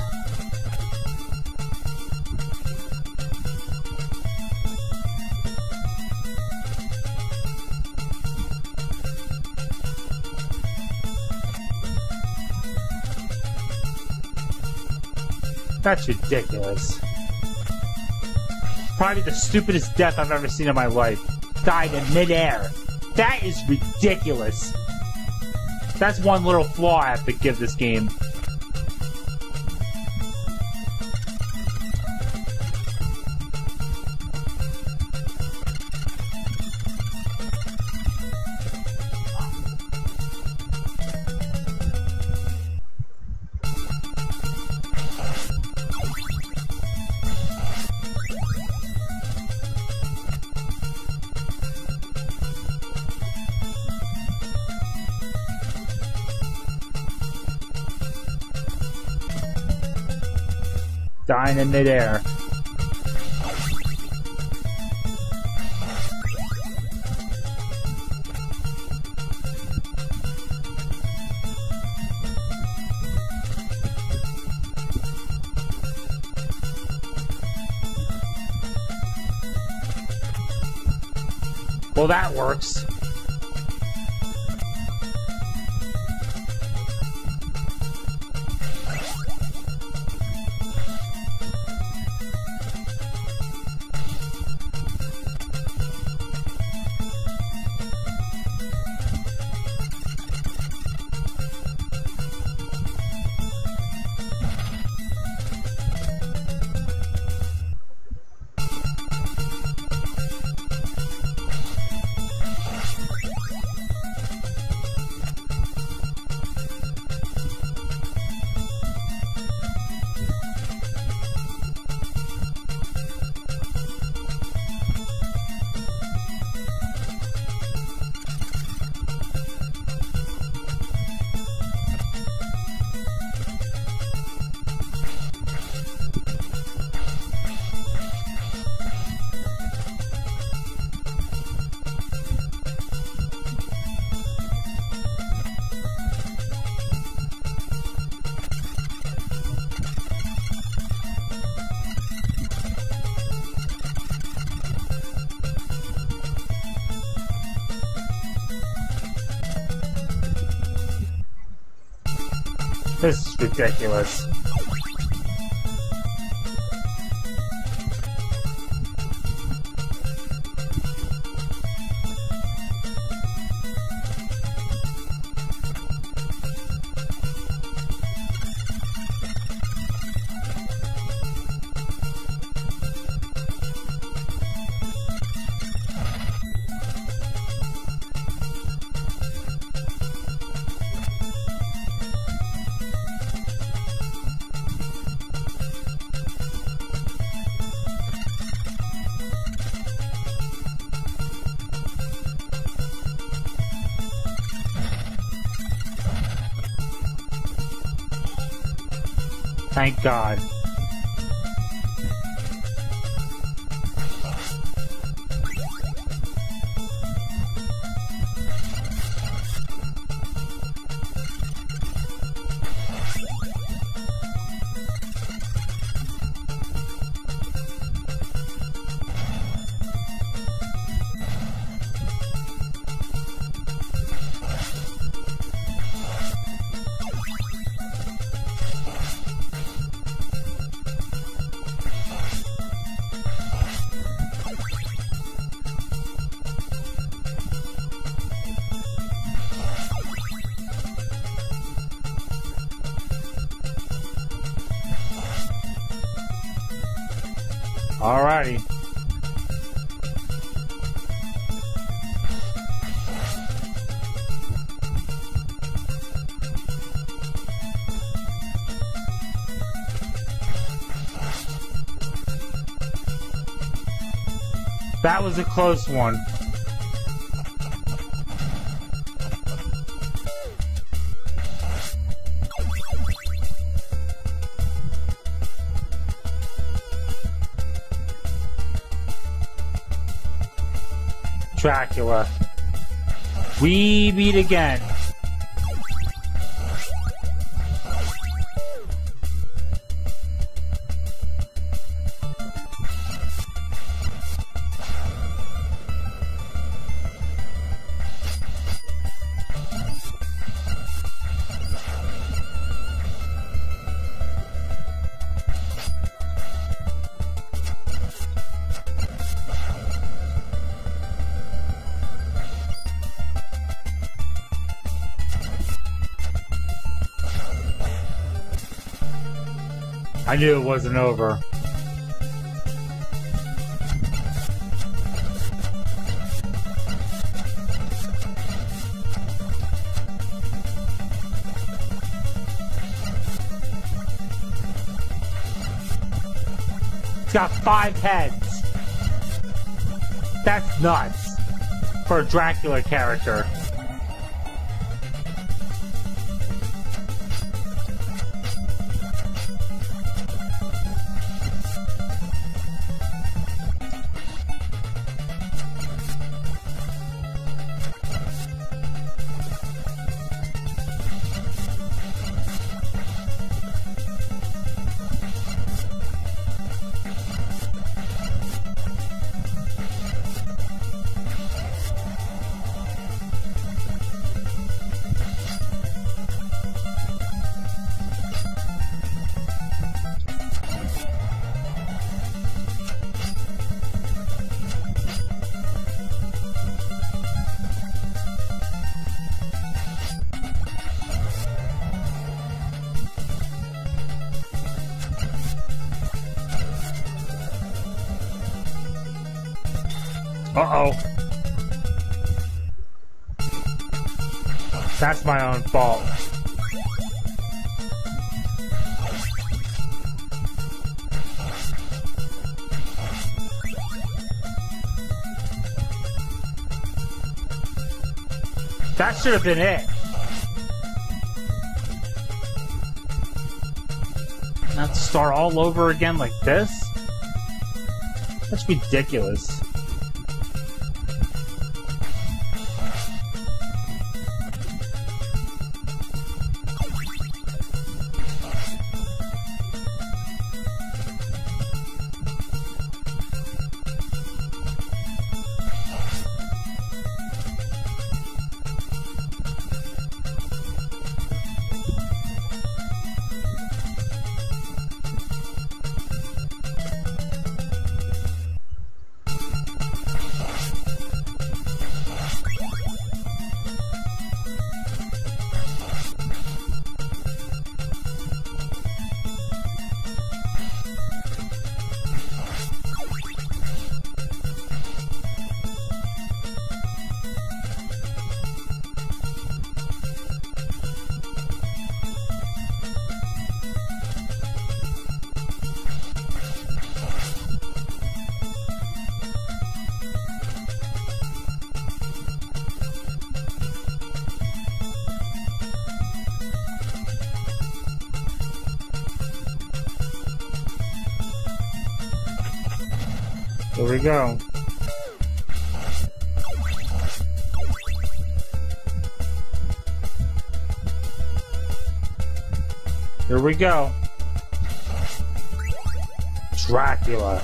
S1: That's ridiculous. Probably the stupidest death I've ever seen in my life. Died in midair. That is ridiculous. That's one little flaw I have to give this game. dying in midair. Well, that works. This is ridiculous. Thank God. Alrighty. That was a close one. Dracula. We meet again. I knew it wasn't over. It's got five heads. That's nuts for a Dracula character. Uh-oh. That's my own fault. That should have been it. Not to start all over again like this? That's ridiculous. Here we go. Here we go. Dracula.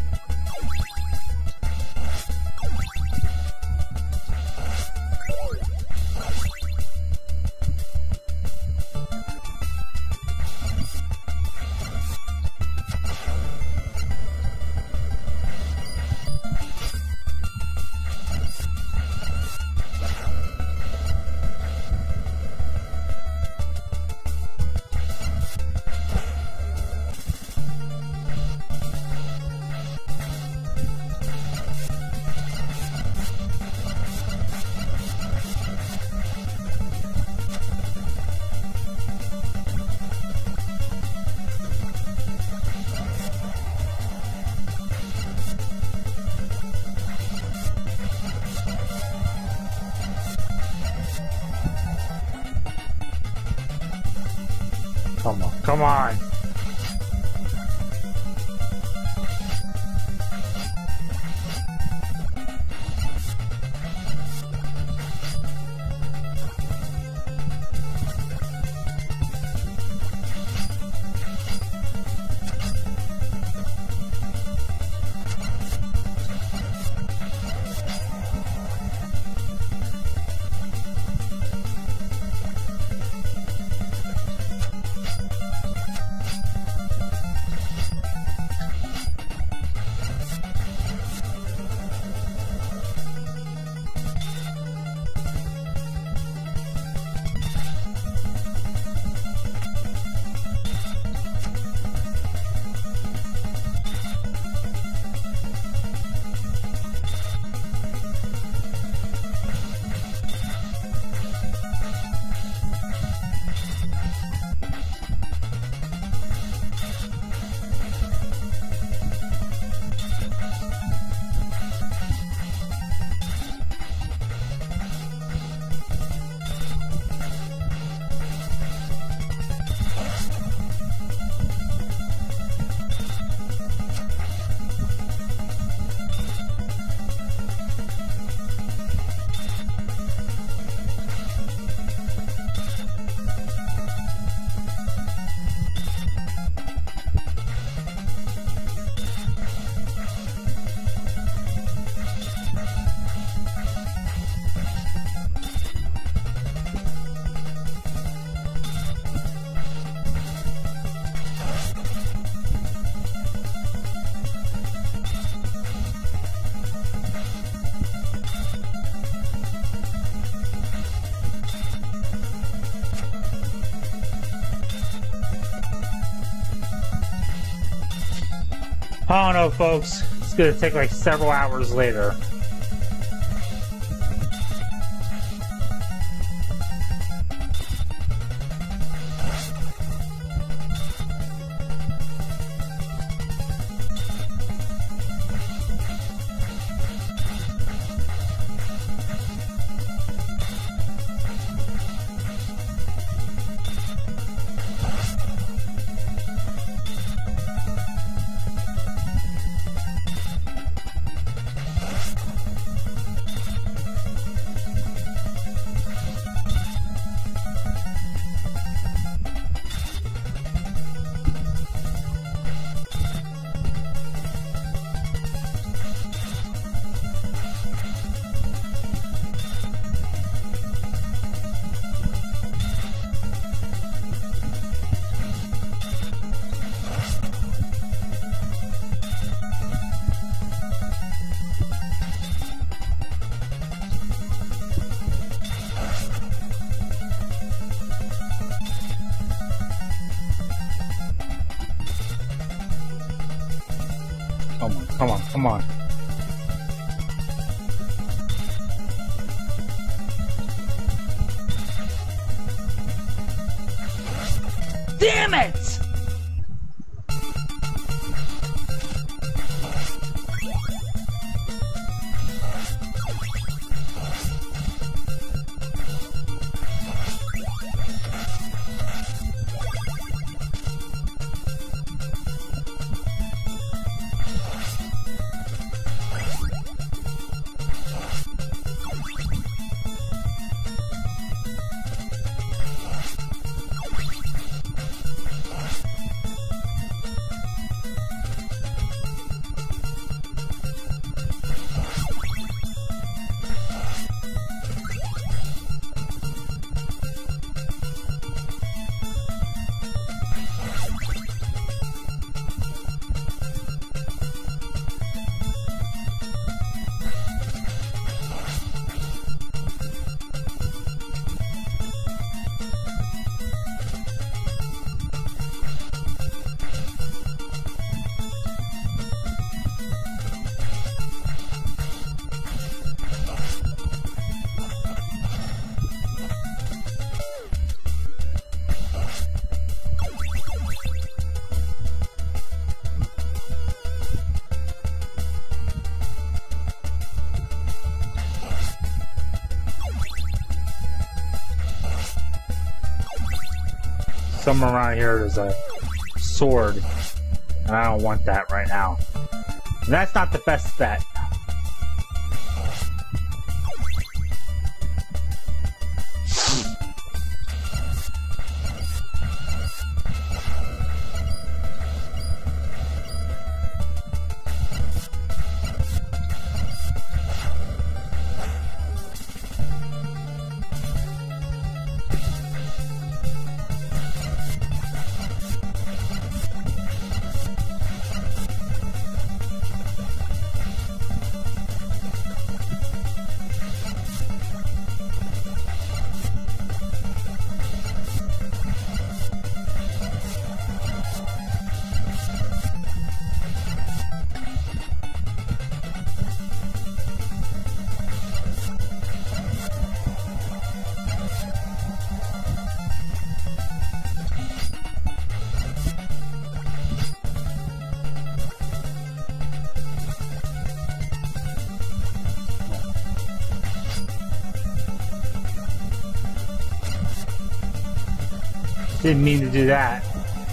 S1: Come on, come on. I don't know, folks. It's gonna take like several hours later. Come on, come on, come on. Damn it! Somewhere around here there's a sword, and I don't want that right now. And that's not the best bet. Didn't mean to do that.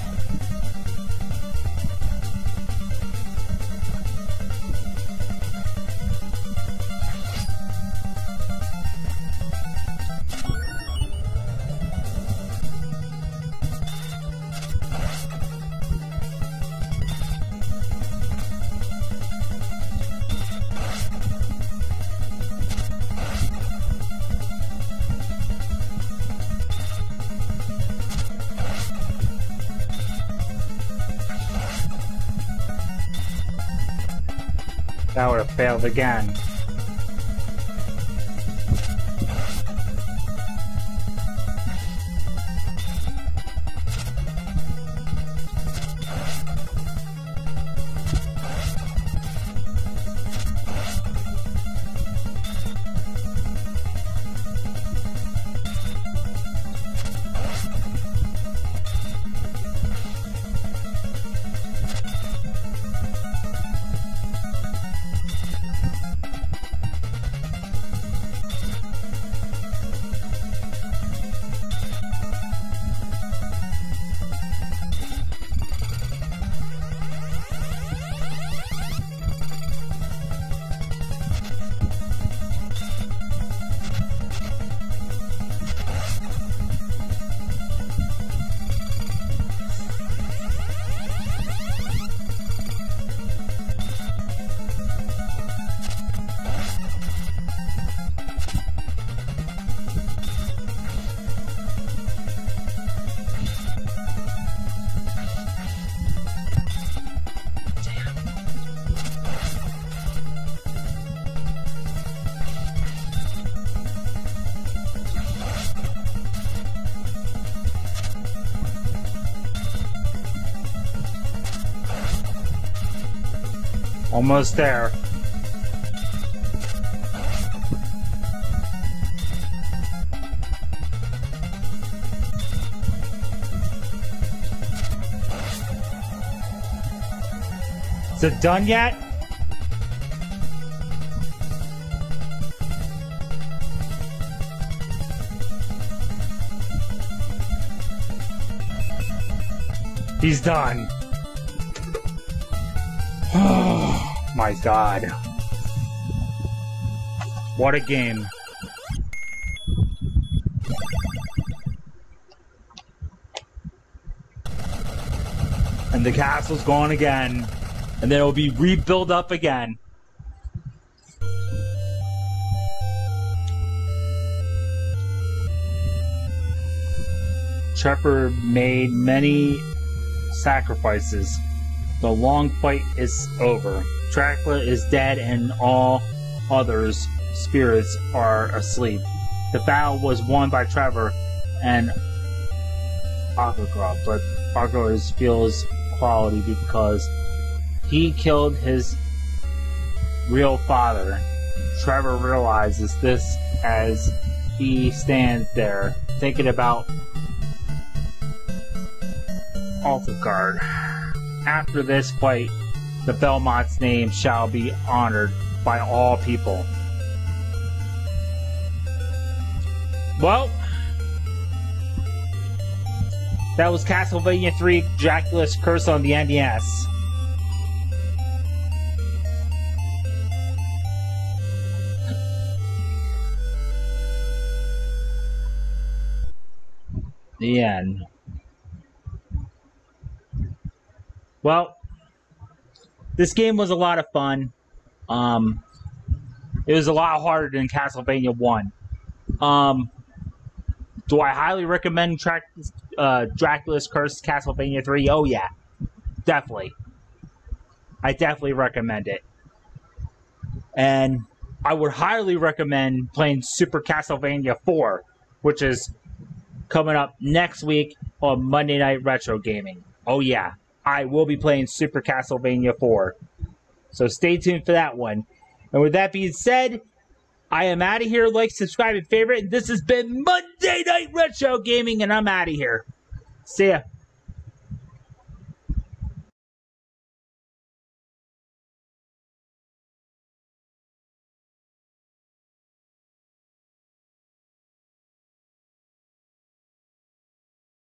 S1: That would have failed again. Almost there. Is it done yet? He's done. Oh my god. What a game. And the castle's gone again. And then it'll be rebuilt up again. Trevor made many sacrifices. The long fight is over. Dracula is dead and all others' spirits are asleep. The battle was won by Trevor and Akagro, but Akagro feels quality because he killed his real father. Trevor realizes this as he stands there thinking about Althagard. After this fight, the Belmont's name shall be honored by all people. Well, that was Castlevania three Dracula's Curse on the N E S. The end. Well, this game was a lot of fun. Um, it was a lot harder than Castlevania one. Um, do I highly recommend Tra uh, Dracula's Curse Castlevania three? Oh yeah, definitely. I definitely recommend it. And I would highly recommend playing Super Castlevania four, which is coming up next week on Monday Night Retro Gaming. Oh yeah, I will be playing Super Castlevania four. So stay tuned for that one. And with that being said, I am out of here. Like, subscribe, and favorite. And this has been Monday Night Retro Gaming, and I'm out of here. See ya.